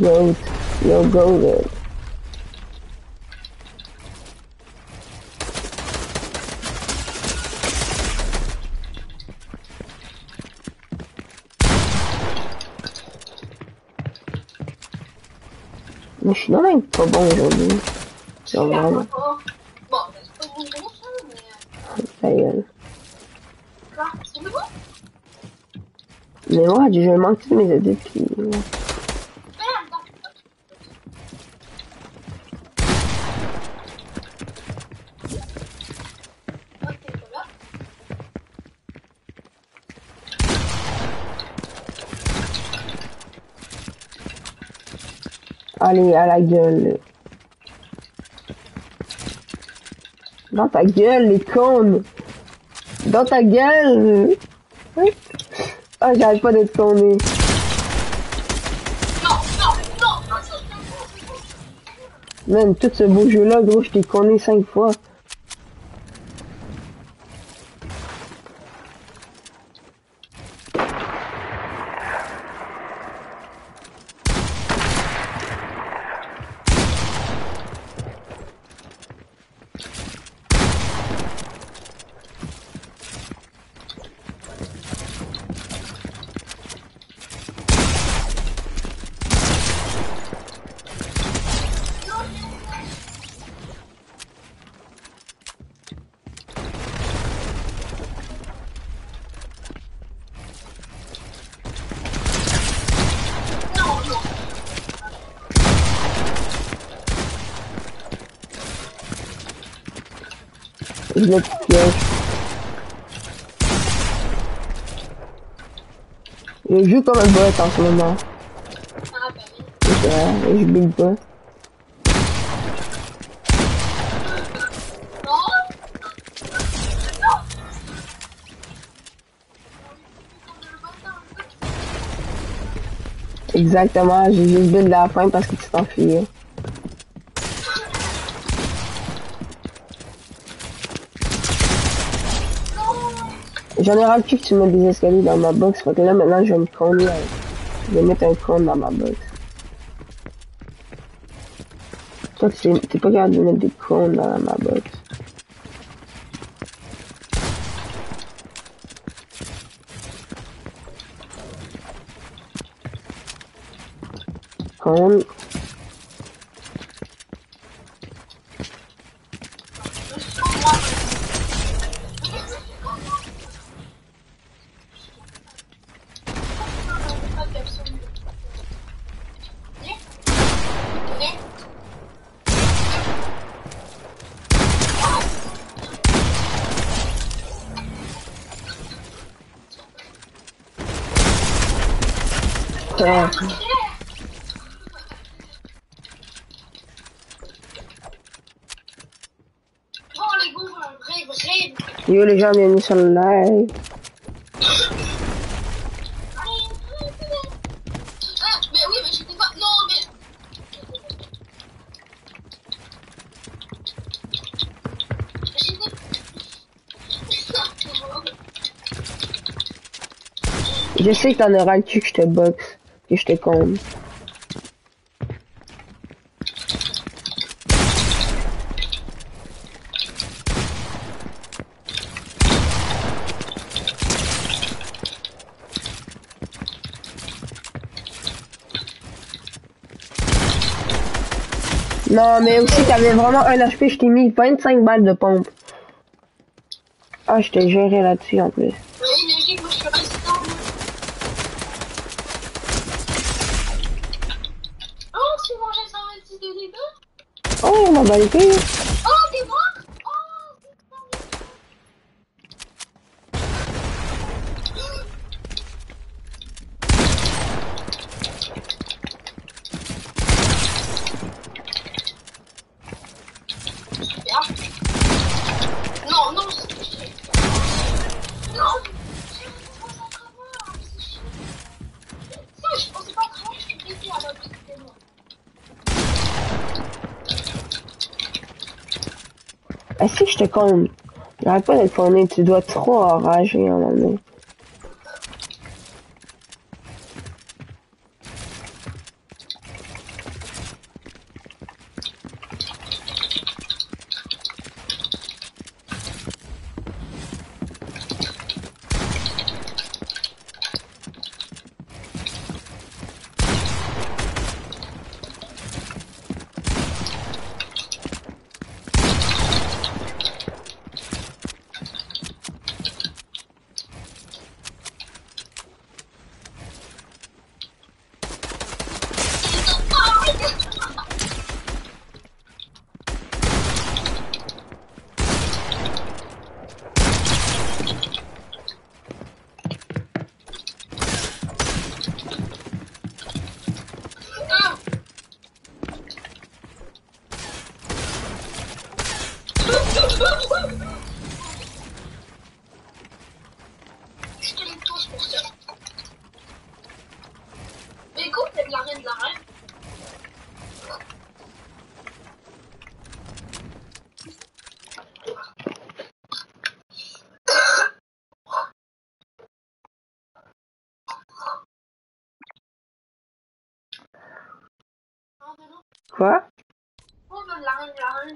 Goat. Yo, goat. Mais je suis dans même pas bon aujourd'hui. C'est vraiment. Bon, c'est pas bon ça, mais... Ta gueule. Quoi? C'est bon? Mais ouais, je manque toutes mes edits pis... Allez, à la gueule. Dans ta gueule, les cônes. Dans ta gueule. Ah, j'arrête pas d'être conné. Man, tout ce beau jeu-là, gros, je t'ai conné 5 fois. Je le piège. Je joue comme un bot en ce moment. Et je big pas. Exactement, j'ai juste build la fin parce que tu t'enfuyais. J'en ai ras le cul que tu mets des escaliers dans ma box, fait que là maintenant je vais me conner. Je vais mettre un cône dans ma box. Toi t'es pas capable de mettre des cônes dans ma box. Cône. Yo les gens, bienvenue sur le live. Mais oui, mais j'étais pas... Non, mais... Je sais que t'en auras le cul que je te boxe, que je te compte. Non, mais aussi, t'avais vraiment un HP, je t'ai mis 25 balles de pompe. Ah, je t'ai géré là-dessus en plus. Oui, mais moi je suis résistant. Oh, tu mangeais 126 de dégâts? Oh, on m'a balayé. Oh, t'es mort? Oh, non, non, non, je pensais pas vraiment que je suis blessé à la vie, c'est moi. Est-ce que je te compte? J'arrête pas d'être conné, tu dois trop enrager à un moment donné. Je te les tous pour ça. Mais écoute, c'est de la reine de la reine. Quoi? On veut de la reine de la reine.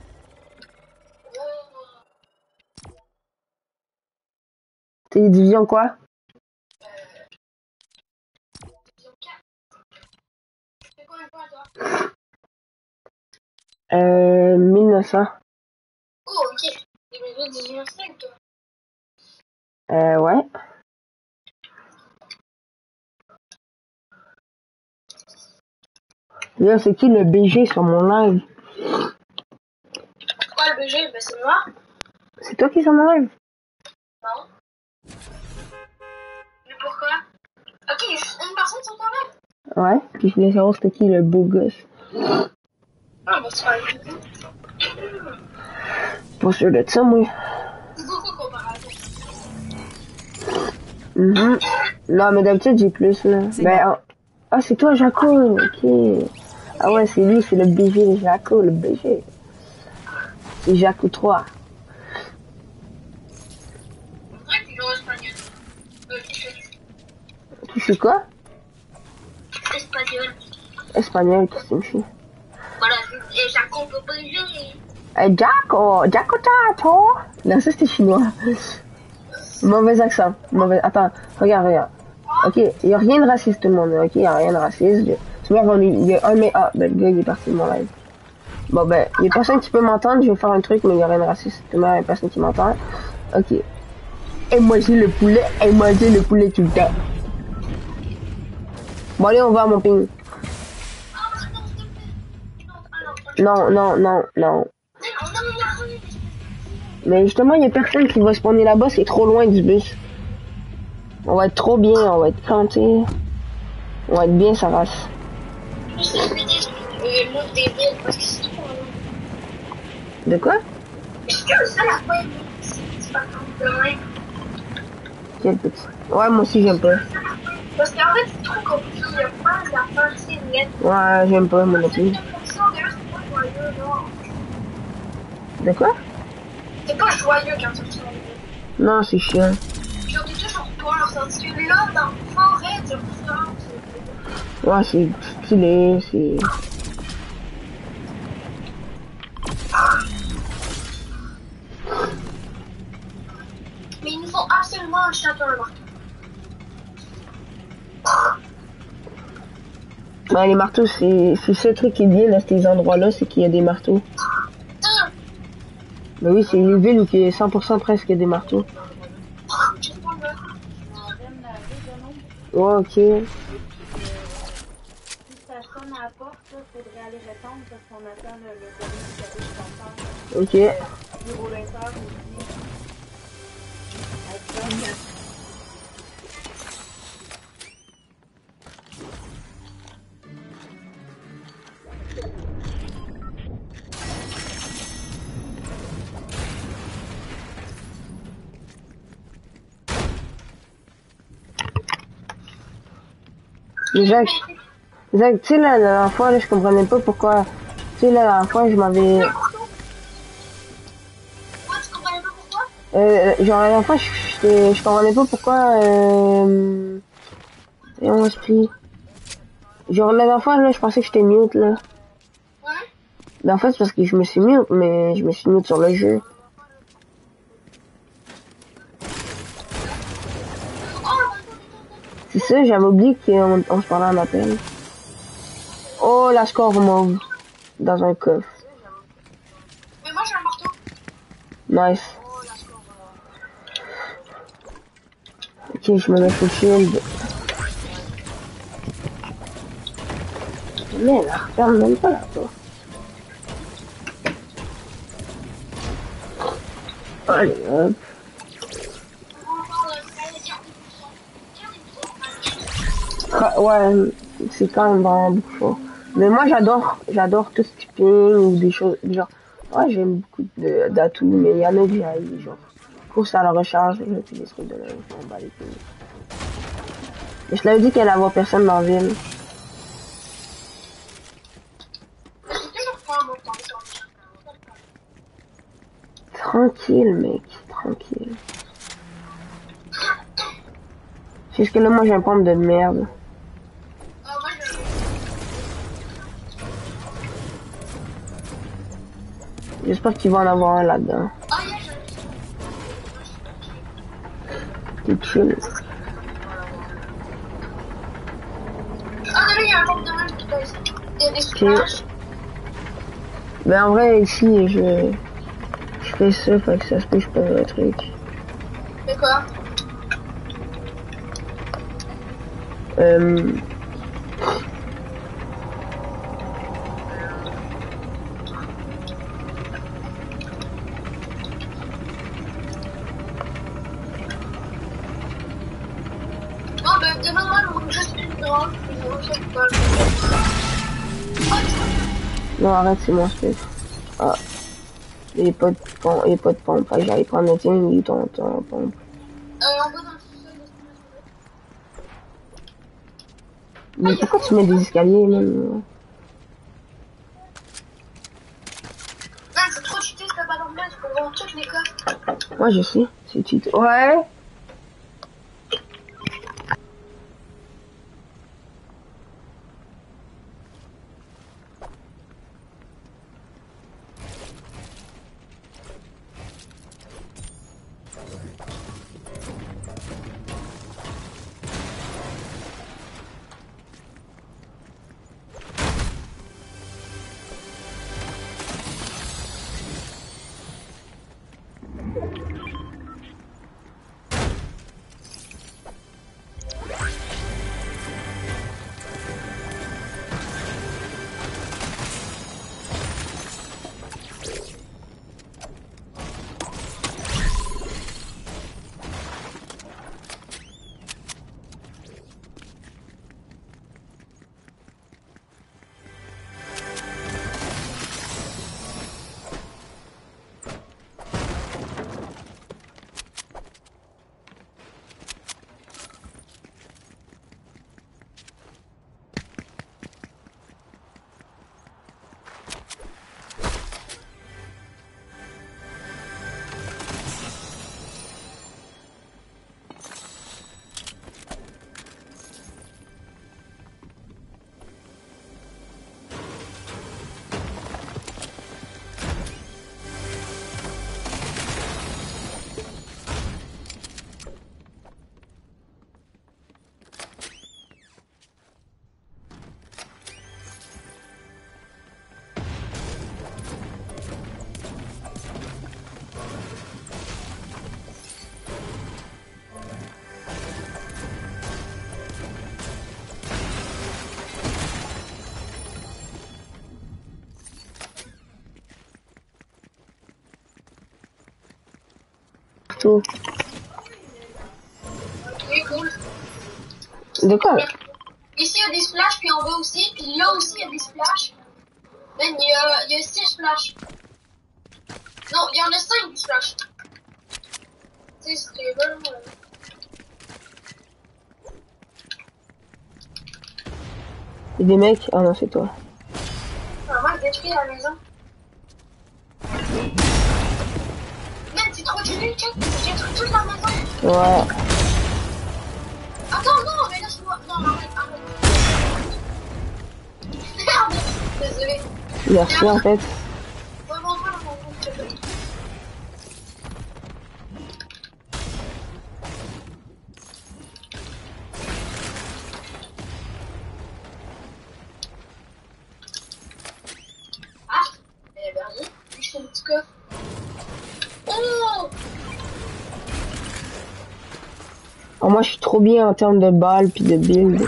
T'es division quoi? C'est quoi une fois toi? 1900. Oh ok. Et mais toi, 1905 toi. Ouais. Là, c'est qui le BG sur mon live? Quoi le BG? Bah c'est moi. C'est toi qui es sur mon live? Non. Mais pourquoi? Ok, il y a juste une personne sur ton live. Ouais. Puis je voulais savoir c'était qui le beau gosse. Ah bah c'est pas le coup. Pas sûr de ça, moi. C'est beaucoup comparé à toi. Mhm. Non, mais d'habitude, j'ai plus, là. Ben, ah, c'est toi, Jaco, ok. Ah ouais, c'est lui, c'est le BG, Jaco, le BG. C'est Jaco 3. C'est vrai que tu joues au espagnol. Tu sais quoi? Espagnol. Espagnol, qu'est-ce que tu me fais? Voilà, et Jaco peut pas y jouer. Jaco, Jaco Tato. Non, ça, c'était chinois. Mauvais accent. Mauvais. Attends, regarde. Ok, il y a rien de raciste, tout le monde. Ok, il y a rien de raciste. Tu vois, il y a un mais ah, ben le gars il est parti de mon live. Bon ben, il y a personne qui peut m'entendre, je vais faire un truc, mais il y a rien de raciste. Tout le monde, il y a personne qui m'entend. Ok. Et moi j'ai le poulet tout le temps. Bon allez, on va à mon ping. Non. Mais justement, il y a personne qui va spawner là-bas, c'est trop loin du bus. On va être trop bien, on va être planté. On va être bien sa race. De quoi? Quel petit. Ouais, moi aussi j'aime pas. Parce qu'en fait, c'est trop compliqué. Il y a pas d'affaires assez nettes. Ouais, j'aime pas, moi non plus. De quoi? C'est pas joyeux quand tu ressors. Non, c'est chiant. Genre, t'es toujours peur, tandis que là, dans la forêt, tu ressors. Ouais, c'est stylé, c'est... Mais il nous faut absolument un château là. Ouais, les marteaux, c'est ce truc qui est bien dans ces endroits-là, c'est qu'il y a des marteaux. Bah oui, c'est une ville où il y a 100% presque des marteaux. Ouais, ok. Si ça sonne à la porte, il faudrait aller répondre parce qu'on attend le dernier cadeau de l'enfant. Ok. Bureau d'inter aussi. Jacques, tu sais, la dernière fois, là, je comprenais pas pourquoi... Tu sais, la dernière fois, je m'avais... Genre, la dernière fois, je comprenais pas pourquoi... Et on se plie. Genre, la dernière fois, là, je pensais que j'étais mute, là. Mais en fait, c'est parce que je me suis mute, mais je me suis mute sur le jeu. C'est ça, j'avais oublié qu'on se parlait en appel. Oh, la score mauve. Dans un coffre. Mais moi j'ai un marteau. Nice. Ok, je me mets full shield. Mais elle referme même pas là-bas. Allez, hop. Ah, ouais, c'est quand même vraiment beaucoup chaud. Mais moi j'adore tout ce qui ping ou des choses, genre, Ouais, j'aime beaucoup d'atouts, mais il y en a que j'ai, genre, course à la recharge, là, puis des trucs de là, je m'en bats les couilles. Mais je l'avais dit qu'elle avait personne dans la ville. J'ai toujours pas mon temps sur le chat. Tranquille, mec, tranquille. Jusque là, moi, j'ai un pompe de merde. Moi, je... J'espère qu'il va en avoir un là-dedans. Ah, yeah, T'es chill. ah, non, il y a un pompe de main qui passe. Il y a des splash. Ben, en vrai, ici, je fais ça, fait que ça se peut que je peux le truc. C'est quoi? Oh, ben, demande-moi le mot juste une grande, puis je sais pas. Non, arrête, c'est mon truc. Ah. Il n'y a pas de pompe, il y a pas de pompe. Fait que j'allais prendre le tien, il est ton pompe. On va dans le sous-sol. Mais pourquoi tu mets des escaliers, même? Non, c'est trop cheaté, c'est pas normal, tu peux voir toutes les coffres. Moi, je sais, c'est cheat. Ouais. Tout. Ok, cool. De quoi? Ici, il y a des splashs, puis en bas aussi, puis là aussi, il y a des splashs. Man, il y a 6 splashs. Non, il y en a 5 splashs. Tu sais, c'est vraiment... Il y a des mecs? Ah non, c'est toi. Vraiment détruit la maison. Man, c'est trop nul, check. J'ai détruit toute la maison. Ouais. Attends, non, mais laisse-moi... Non, arrête. Merde. Désolé. Merci, en fait. Vraiment pas dans mon compte, s'il te plaît. Ah, eh ben oui, je fais le petit coffre. Oh! Alors, moi, je suis trop bien en termes de balles puis de build.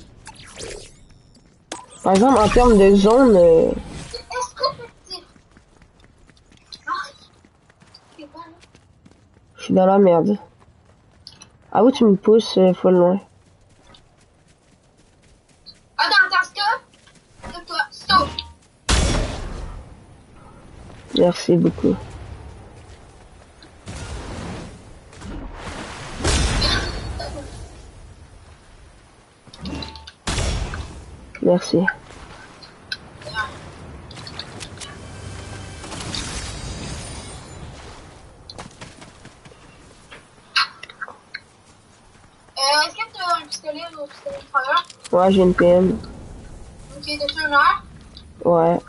Par exemple, en termes de zone, Est-ce que petit? Ah, c'est pas là. je suis dans la merde. Ah oui, tu me pousses full loin. Attends, stop! Stop-toi, stop! Merci beaucoup. Merci. Est-ce que tu as un pistolet ou un pistolet de travers? Ouais, j'ai une PM. Ok, t'as-tu un air? Ouais.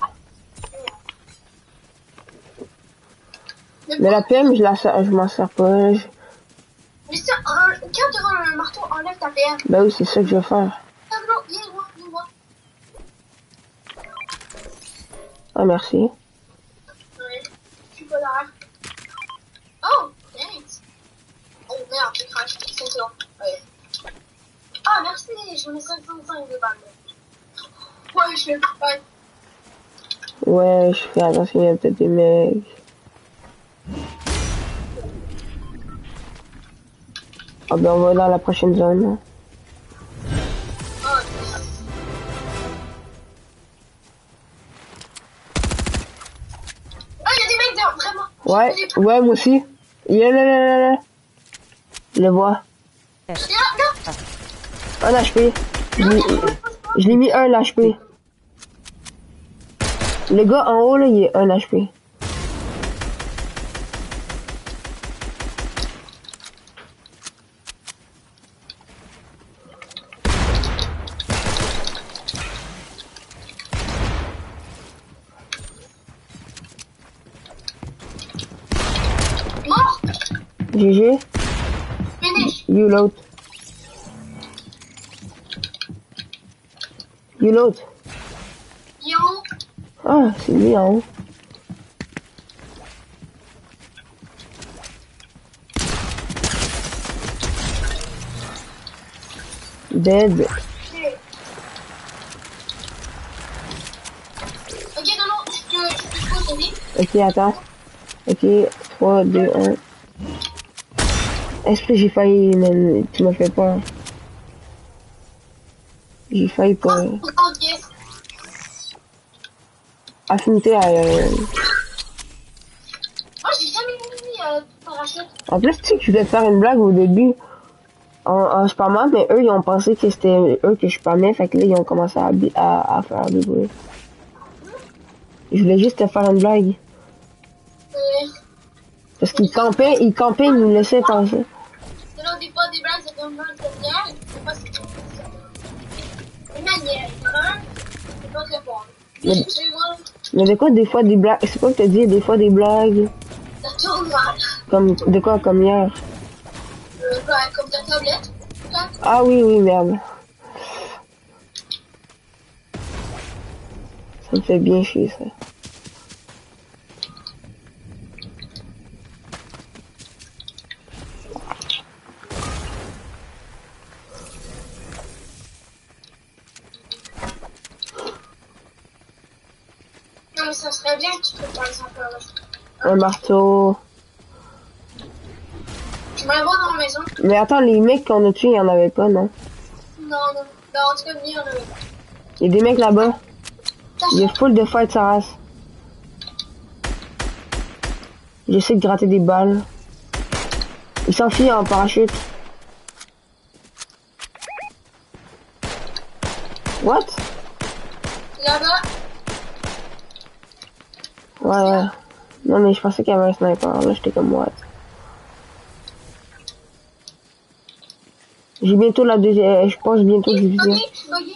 Mais la PM, je m'en sers pas. Mais ça, quand tu auras un marteau, enlève ta PM. Ben oui, c'est ça que je vais faire. Non, non, viens voir, viens voir. Ah, merci. Ouais, je suis pas derrière. Oh, thanks. Oh merde, j'ai crash, c'est ça. Ouais. Ah, merci, j'en ai 55 de balles. Ouais, je fais. Ouais. Ouais, je fais attention, il y a peut-être des mecs. Ah ben on va dans la prochaine zone. Hein. Oh, ah, il y a des mecs dehors, vraiment. Ouais, ouais, moi aussi. Il est là. Je le vois. Là, là. Un HP. Je l'ai mis un HP. Le gars en haut là, il est un HP. Mort. GG. Finish. You l'autre. You l'autre. Yo. Ah, c'est lui en haut. Dead. Ok, non, je peux t'aider. Ok, attends. Ok, 3, 2, 1. Est-ce que j'ai failli, man, tu m'as fait peur. J'ai failli pas. Oh, yes. Affinité aérienne. Moi, j'ai jamais mis parachute. En plus, tu sais que je voulais faire une blague au début en spammant, mais eux, ils ont pensé que c'était eux que je spammais, fait que là, ils ont commencé à faire du bruit. Je voulais juste te faire une blague. Parce qu'ils campaient, ils nous laissaient penser. C'est là, des fois, des blagues, c'est comme une manière. C'est pas ce que une manière, hein? C'est pas très fort. Mais de quoi, des fois, des blagues? C'est quoi que t'as dit, des fois, des blagues? Ça tourne mal. Comme, de quoi, comme hier? Comme ta tablette. Ah oui, merde. Ça me fait bien chier, ça. Non, mais ça serait bien que tu te par exemple Un marteau. Je me le vois dans la maison. Mais attends, les mecs qu'on a tués, il y en avait pas, non? Non, en tout cas, lui, on avait. Il y a des mecs là-bas. Il y a full de fight sa race. J'essaie de gratter des balles. Il s'enfuit en parachute. What? Là-bas. Ouais. Non mais je pensais qu'il y avait un sniper. Là j'étais comme what? J'ai bientôt la deuxième. Je pense bientôt division. Ok.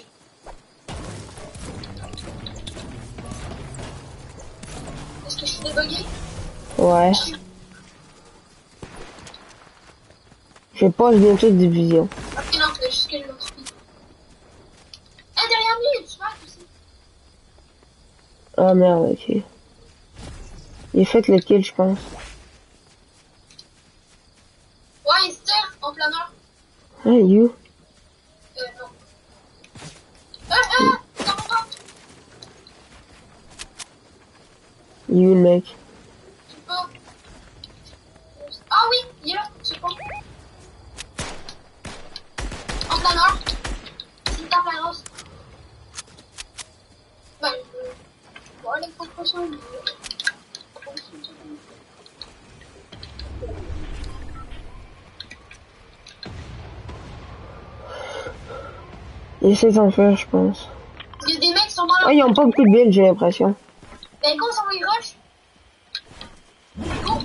Est-ce que je suis débugué? Ouais. Je pense bientôt division. Ok, non, c'est juste que je m'en suis. Ah, derrière lui, il y a du snipe aussi. Ah merde, ok. Il a fait le kill, je pense. Ouais, il se tire en planeur. Hein, you? Non. Dans mon camp. You, le mec. Je sais pas. Ah oui, il est là, je sais pas. En planeur. Il tape la rose. Ben, ouais, les prochains. Ils essaient d'en faire, je pense. Il y a des mecs qui sont dans Ah, la... ils ont pas beaucoup de build, j'ai l'impression. Ben, go sur les roches. Go.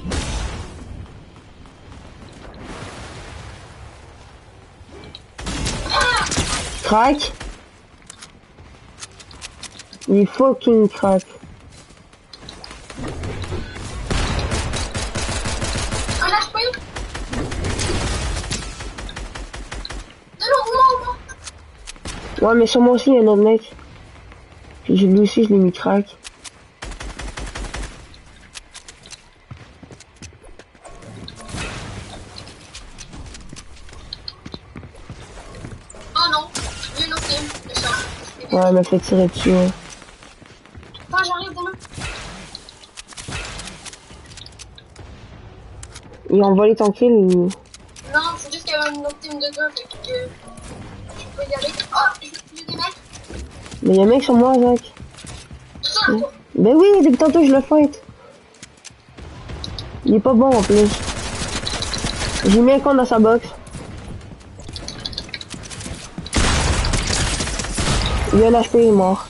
Crack. Il fucking crack. Un HP. De l'eau. Ouais, mais sur moi aussi, il y a un autre mec. Puis lui aussi, je l'ai mis crack. Oh non. Il y a une autre team. C'est ça. Ouais, elle m'a fait tirer dessus. Hein. Attends, j'arrive demain. Ils ont volé ton kill ou... Non, c'est juste qu'il y avait une autre team de deux. Fait que... Je peux y aller. Oh, il y a des mecs. Mais il y a un mec sur moi, Zach. Ça, toi. Ben oui, depuis tantôt, je le fight. Il est pas bon en plus. J'ai mis un con dans sa box. Il a l'HP, il est mort.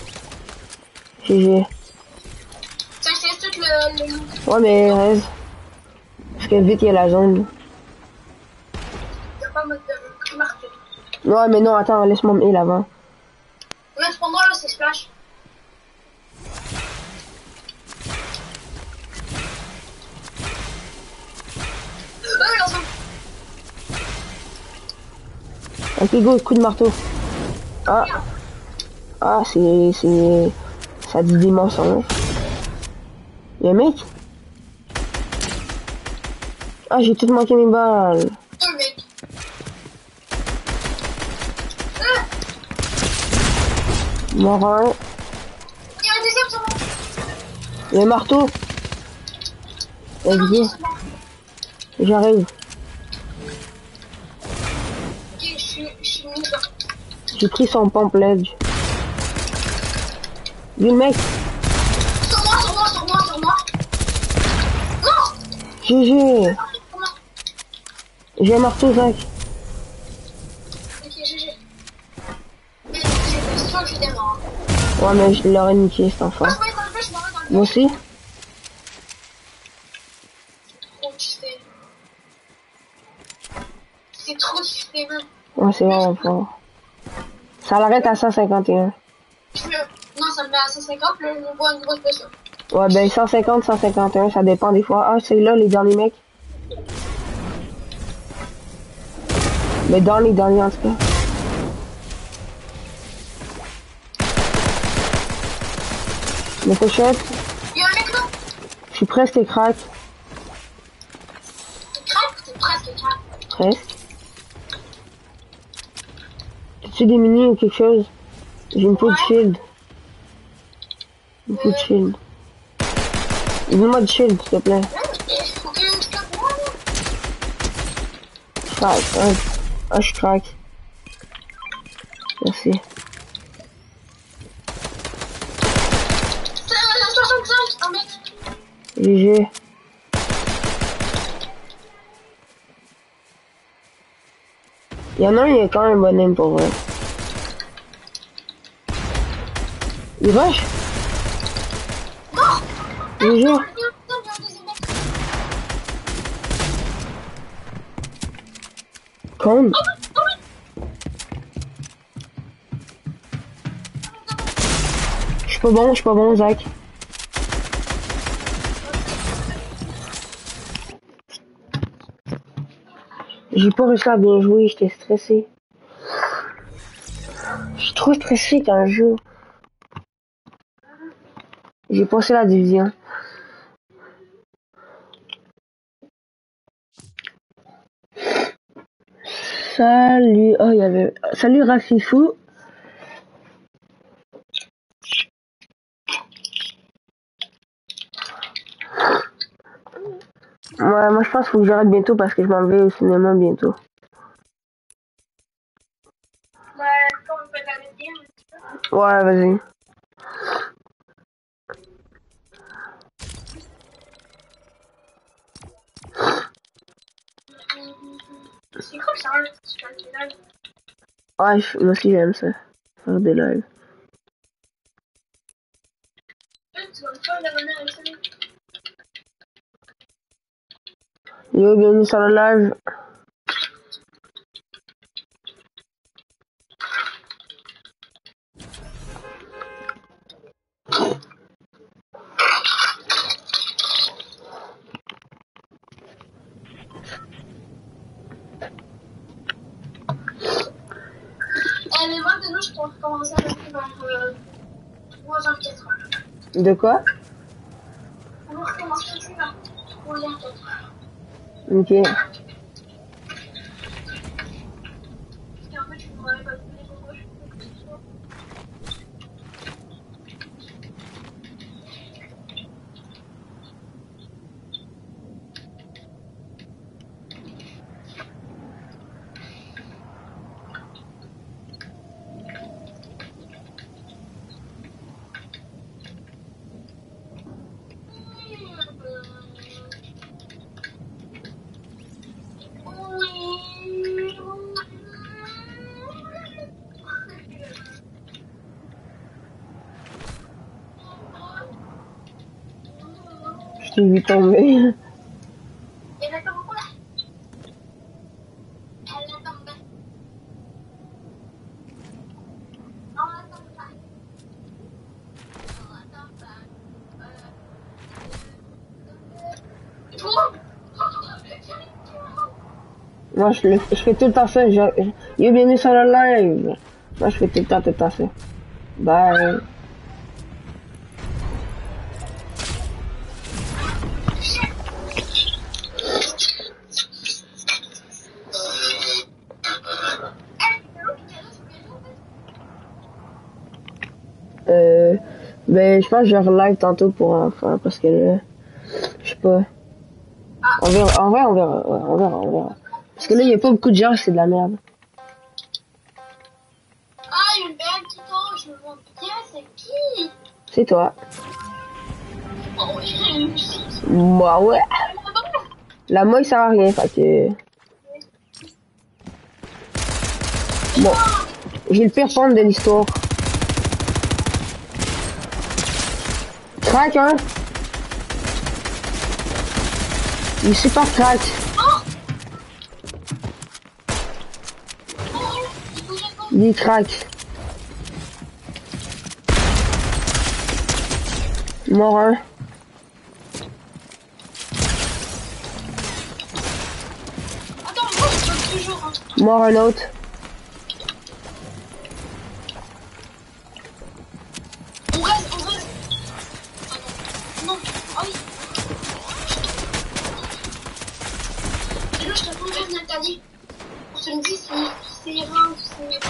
GG. Ça, c'est tout le... Ouais, mais reste. Parce que vite, il y a la zone. Il y a pas mode de marqué. Ouais, mais non, attends, laisse-moi me heal avant. Mais pour moi, là, c'est splash. Là, ça. Ok, go, coup de marteau. Ah. Ah, ça dit des mensonges. Y'a un mec? Ah, j'ai tout manqué mes balles. Deux mecs. Mort un. Il y a un deuxième sur moi. Y'a un marteau. Let's go. J'arrive. Ok, je suis mis là. J'ai pris son pompe ledge. Vu le mec. Sur moi. Non! GG. Comment? J'ai un marteau, Zach. Ok, GG. Mais j'ai sûr que j'étais mort. Ouais, mais je l'aurais niqué, cet enfant. Ah, je me suis dans le Moi aussi? trop cheaté. C'est trop cheaté, même. Ouais, c'est vraiment fort. Ça l'arrête à 151. Non, ça me met à 150, là, je vois une grosse pression. Ouais, ben 150, 151, ça dépend des fois. Ah, c'est là les derniers mecs. Mais dans les derniers en tout cas. Mais pochette, Il y a un mec là. je suis presque crack. C'est presque crack. Presque. As-tu des mini ou quelque chose? J'ai une peau de shield. Une peau de shield. Dis-moi de shield, s'il te plaît. Faut que je tape moi, là. Crack, hein. Ah, je crack. Merci. C'est un 65, un mec. GG. Il y en a un, il est quand même bon aim pour vrai. Il rush? Mort. GG. Il y a un deuxième mec. Con. Je suis pas bon, Zach. J'ai pas réussi à bien jouer, j'étais stressé. Je suis trop stressé quand je joue. J'ai passé la division. Salut, oh il y avait... Salut Rafifou. Ouais, moi je pense qu'il faut que j'arrête bientôt parce que je m'en vais au cinéma bientôt. Ouais, quand on peut la game. Ouais, vas-y. C'est comme ça, hein, c'est pas le final. Ouais, moi aussi j'aime ça. Faire des lives. Tu vas me faire l'abonner avec ça. Yo, bienvenue sur le live. Mais moi, de nous, je pourrais recommencer à mettre vers 3h, 4h. De quoi? On va recommencer aussi vers 3h, 4h. Ok. Et en fait, je ne pourrais pas trouver les endroits, je peux que ce soit. Je t'ai vu tomber. Elle a tombé quoi? Elle a tombé. On a tombé. On a tombé. Moi je fais tout le temps ça. Yo, bienvenue sur le live. Moi je fais tout le temps ça. Bye. Ben, je pense que je vais relive tantôt pour en faire parce que là, je sais pas. On verra, en vrai, on verra, ouais, on verra. Parce que là, il y a pas beaucoup de gens, c'est de la merde. Ah, une belle qui tombe, je me vois bien, c'est qui? C'est toi. Oh, j'ai réussi. Bah ouais. La moi, il sert à rien, fait que... Bon. J'ai le pire fond de l'histoire. Crack, hein? Il est super crack. Il est crack. Mort un. Attends, moi, je peux toujours. Hein. Mort un autre. On reste. Ah non, ah oui. Et là, je te prends Nathalie. On se me dit si c'est rare ou c'est...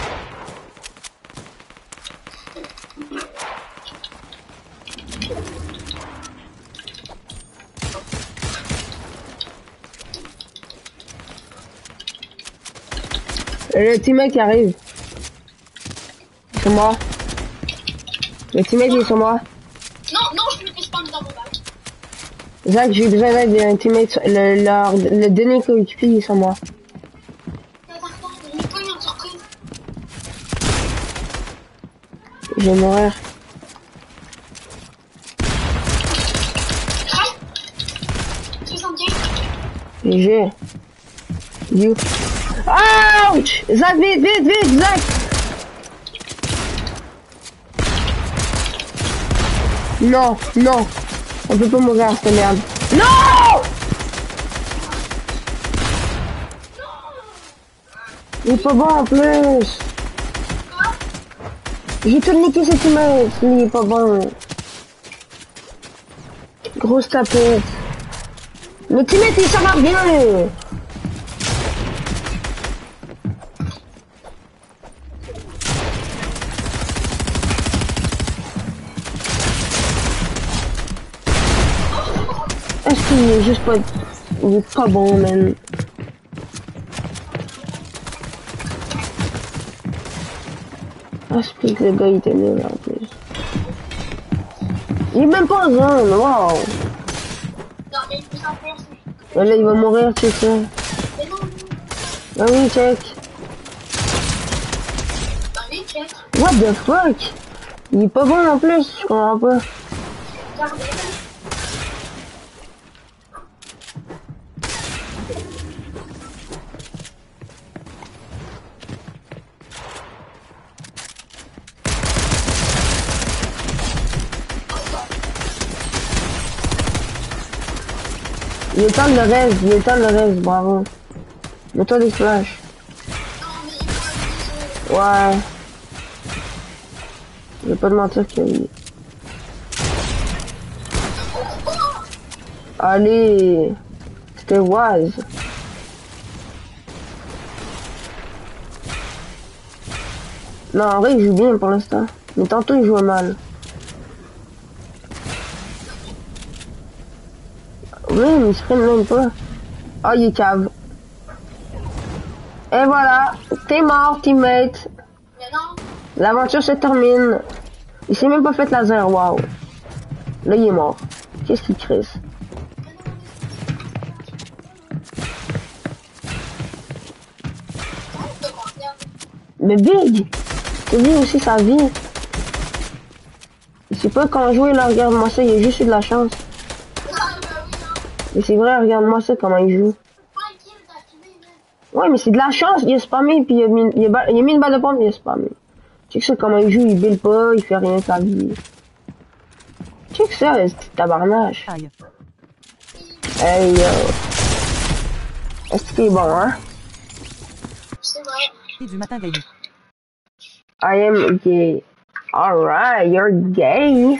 Le teammate qui arrive. C'est moi. Le teammate il est sur moi. Non, je me fais spam dans mon bac. Zach, j'ai besoin d'aide d'un teammate. Le dernier coéquipier il est sur moi. Attends, il n'est pas une surprise. Je vais mourir. Crac 75. GG. You. Ouch! Zach, vite, Zach! Non. On peut pas mourir à cette merde. Non! Il est pas bon en plus. J'ai tout niqué ce teammate. Il est pas bon. Grosse tapette. Le teammate il s'en va bien. Est-ce qu'il est juste pas... Il est pas bon, man. Ah, c'est que le gars, il était nul, en plus. Il est même pas en zone, wow. Non, mais il faut savoir, c'est... Là, il va mourir, tu sais ça. Mais non. Ah oui, check. What the fuck? Il est pas bon en plus, je comprends pas. Regardez. Il éteint le reste, il éteint le reste, bravo. Mets-toi des flashs. Non, mais il faut Ouais. Je vais pas te mentir que oui. Allez. C'était wise. Non, en vrai, il joue bien pour l'instant. Mais tantôt, il jouait mal. Oui, mais il se prenne même pas. Oh, il est cave. Et voilà. T'es mort, teammate. Mais non. L'aventure se termine. Il s'est même pas fait laser, waouh. Là, il est mort. Qu'est-ce qu'il crisse? Mais Big! C'est lui aussi sa vie. Il sait pas quand jouer là, regarde-moi ça, il a juste eu de la chance. Mais c'est vrai, regarde-moi ça, comment il joue. Ouais, mais c'est de la chance, il a spammé, puis il a mis une balle de pompe, il a spammé. Check ça, comment il joue, il build pas, il fait rien de sa vie. Check ça, c'est tabarnache. Aïe. Hey yo. Est-ce qu'il est bon, hein? C'est vrai. Et du matin veillé. I am gay. Alright, you're gay.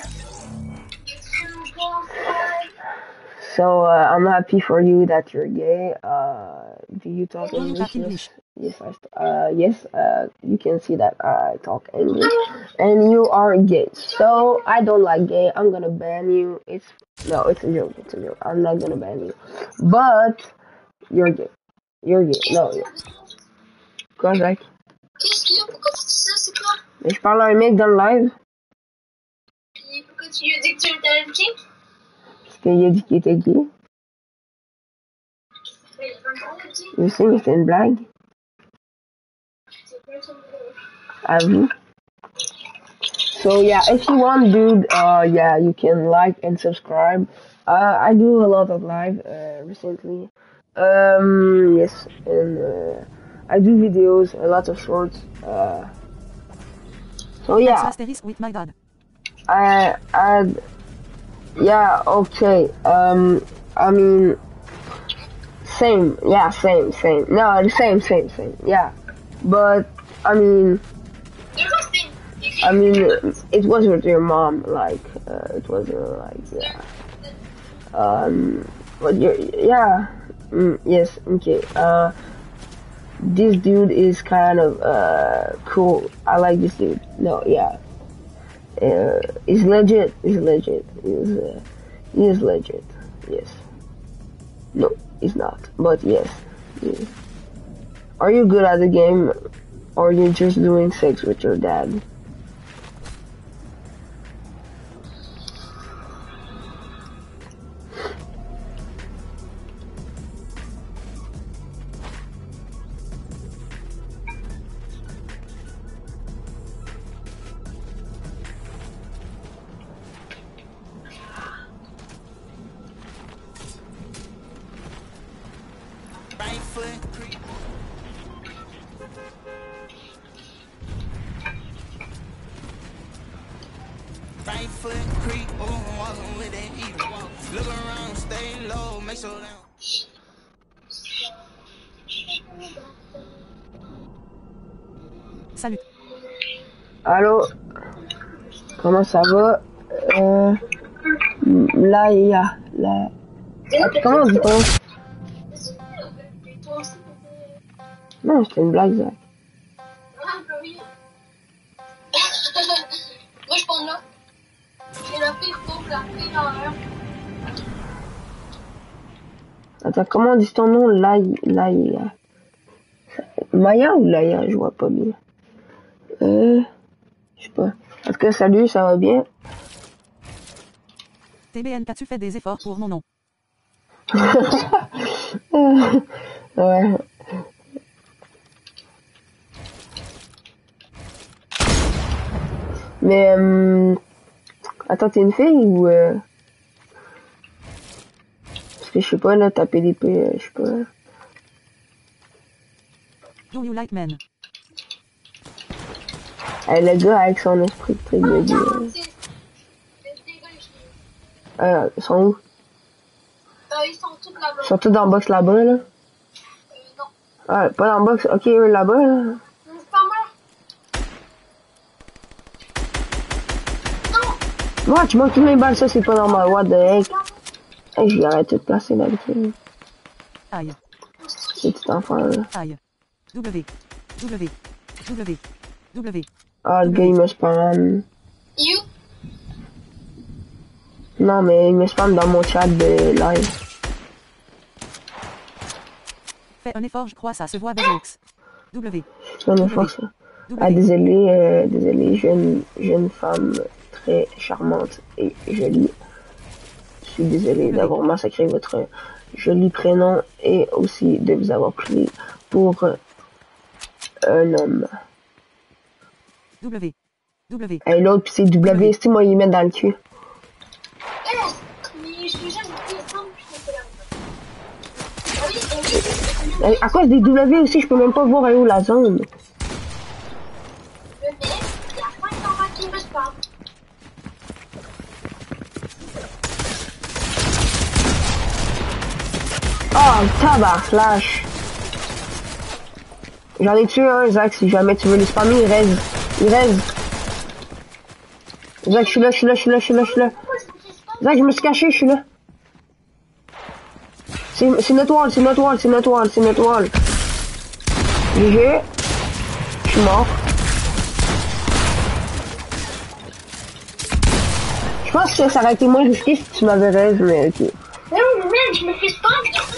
So, I'm happy for you that you're gay. Do you talk English? Yes, you can see that I talk English. And you are gay. So, I don't like gay. I'm gonna ban you. No, it's a joke. It's a joke. I'm not gonna ban you. But, you're gay. You're gay. No. Quoi, Jacques? Qu'est-ce qu'il y a? Pourquoi tu dis ça? C'est quoi? Mais je parle à un mec dans le live. Et pourquoi tu lui as dit que tu étais un king? Parce qu'il a dit qu'il était gay. Je sais, mais c'est une blague. À vous. So yeah, if you want, dude, yeah, you can like and subscribe. I do a lot of live recently. Yes, and I do videos, a lot of shorts. So yeah, Asterisk with my dad. yeah, okay. I mean, same. Yeah, same. No, same. Yeah, but I mean, it was with your mom. Like, it wasn't like, yeah. But yeah. Yes. Okay. This dude is kind of cool. I like this dude. No, yeah. He's legit. He is legit. Yes. No, he's not. But yes. Yes. Are you good at the game, or you just doing sex with your dad? Salut. Allô? Comment ça va? Là, il y a... Là... Comment on dit ton? Non, c'était une blague, Zach. Ah, bah oui. Moi, je prends là. J'ai la pire pauvre, la pire horreur. Attends, comment on dit ton nom? Là, il y a... Maya ou Laïa? Je vois pas bien. Je sais pas. En tout cas, salut, ça va bien? TBN, qu'as-tu fait des efforts pour mon nom? Ouais. Mais, attends, t'es une fille ou, parce que je sais pas, là, ta PDP, je sais pas. Do you like men? Le gars avec son esprit de truc de vie. Ils sont où? Ils sont tous là-bas. Ils sont tous dans le box là-bas, là? Non. Ah, pas dans le box, ok, eux là-bas, là. C'est pas moi. Non. Ouais, tu manques toutes mes balles, ça c'est pas normal, what the heck? Hey, je vais arrêter de placer d'habitude. Aïe. C'est petit enfant, là. Aïe. W. W. W. W. Ah, le gars, il me spam. You? Non, mais il me spam dans mon chat de live. Fais un effort, je crois, ça se voit, Bezox. W. C'est une fois ça. W. Ah, désolé, jeune femme très charmante et jolie. Je suis désolé d'avoir massacré votre joli prénom et aussi de vous avoir pris pour un homme. W. W. Et l'autre, c'est W, c'est moi, il met dans le cul. Mais je peux jamais dire ça, je fais la même. À cause des W aussi, je peux même pas voir où la zone. Le mec, il y a pas un enfant qui me spam. Oh, tabac, flash. J'en ai tué un, Zach, si jamais tu veux les spammer, il reste. Zach, je suis là. Zach, je me suis caché, je suis là. C'est notre wall. GG. Je suis mort. Je pense que ça aurait été moins risqué si tu m'avais raise, mais ok. Non, mais je me fais spam.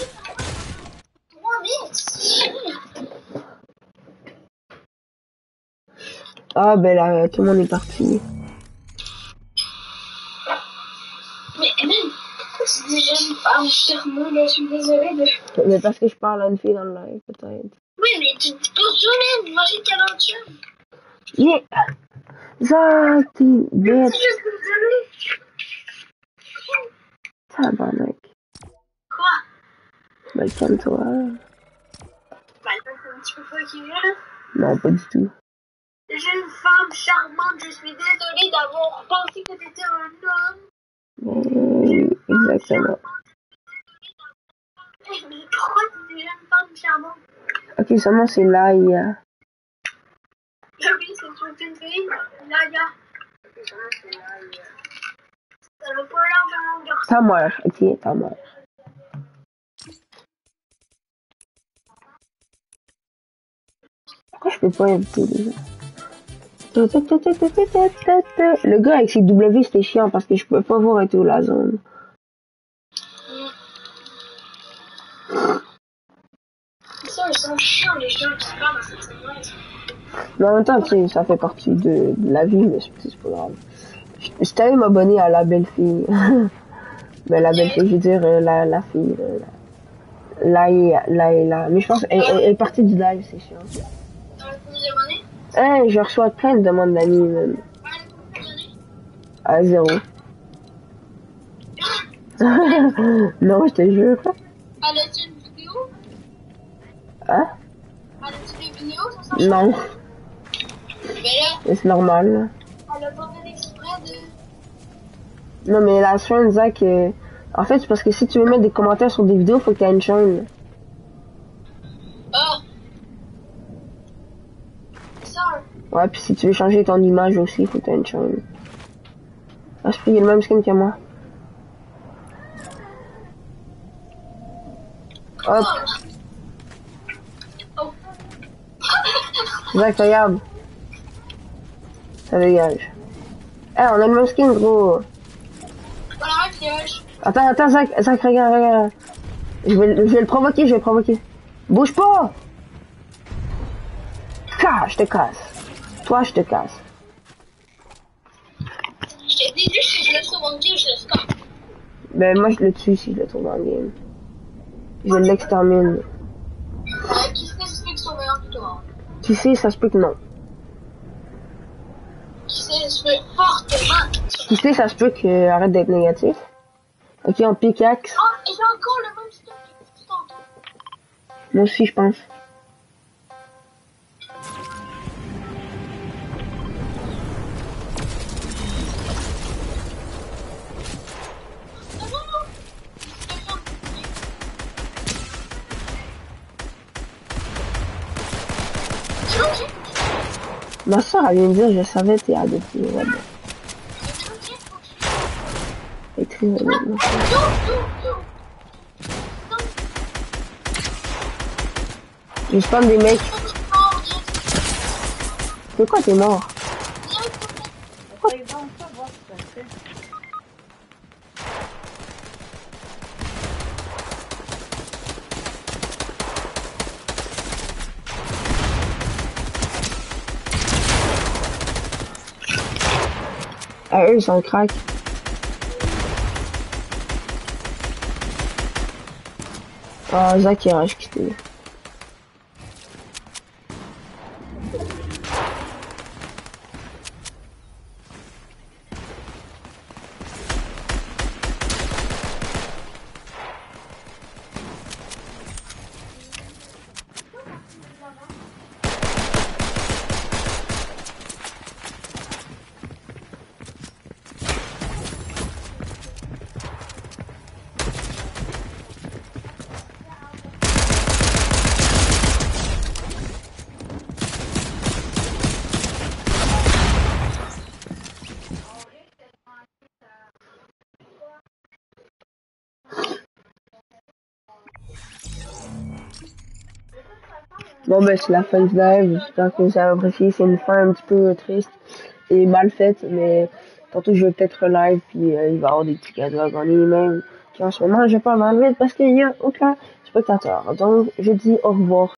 3 minutes. Ah, ben là, tout le monde est parti. Mais même, pourquoi tu dis jeune femme charmante, là, je suis désolée de... Mais parce que je parle à une fille dans le live, peut-être. Oui, mais tu te poses jamais, imagine qu'elle en tue. Yeah! Zach, t'es Je bête. suis juste désolée. Tabarnak. Quoi? Ben, calme-toi. Bah, c'est un petit peu fucké, là. Non, pas du tout. Jeune femme charmante, je suis désolée d'avoir pensé que t'étais un homme. Exactement. Mais pourquoi tu dis jeune femme charmante? Ok, seulement c'est là, il y a... Ah oui, c'est une fille. Laïa. Ça veut pas l'air d'un garçon. Ta mère, ok, ta mère. Pourquoi je peux pas inviter les gens? Le gars avec ses W, c'était chiant parce que je pouvais pas voir et tout la zone. Ça, ils sont chiants, les gens qui se parlent dans cette semaine. Mais en même temps, tu sais, ça fait partie de la vie, mais c'est pas grave. J'étais allé m'abonner à la belle fille. Mais la belle fille, je veux dire, la fille, là. Mais je pense, elle est partie du live, c'est chiant. Hein, je reçois plein de demandes d'amis, même. À 0. Non, je te jure. Elle a-tu une vidéo? Hein? Elle a-tu des vidéos sur sa Non. Mais là, Mais c'est normal, là. elle a pas fait exprès de... Non, mais la chaîne, Zach, en fait, c'est parce que si tu veux mettre des commentaires sur des vidéos, faut que tu aies une chaîne. Ah! Ça, Ouais, puis si tu veux changer ton image aussi, faut que tu aies une chaîne. Ah, je il a le même skin que moi. Hop. oh. Zach, regarde. Ça dégage. Eh, on a le même skin, gros. Voilà un piège. Attends, Zach, regarde. Je vais le provoquer, Bouge pas! Je te casse. Toi, je te casse. Je t'ai dit juste si je le trouve en game, je le score. Ben, moi, je le tue si je le trouve en game. Je l'extermine. Qui se fait sauver en toi? Qui sait, ça se peut que non. Ok, Qui sait, ça se peut fortement. Qui sait, ça se peut que arrête d'être négatif. Ok, en pickaxe. Ah, et j'ai encore le même stuff que tout tantôt. Moi aussi, je pense. Non, non, non. C'est bon, j'ai. Ma soeur, elle vient de dire, je savais, t'es adopté. Ouais, bon. Et très honnêtement. Je spawn des mecs. C'est quoi, t'es mort? Essaye donc ça, voir si ça fait. Ah, eux, ils sont crack. Ah, Zach, il a quitté. Bon, ben, c'est la fin du live. J'espère que vous avez apprécié. C'est une fin un petit peu triste et mal faite, mais tantôt, je vais peut-être live, puis il va y avoir des petits cadeaux à gagner, même. Puis en ce moment, je parle en vite parce qu'il y a aucun spectateur. Donc, je dis au revoir.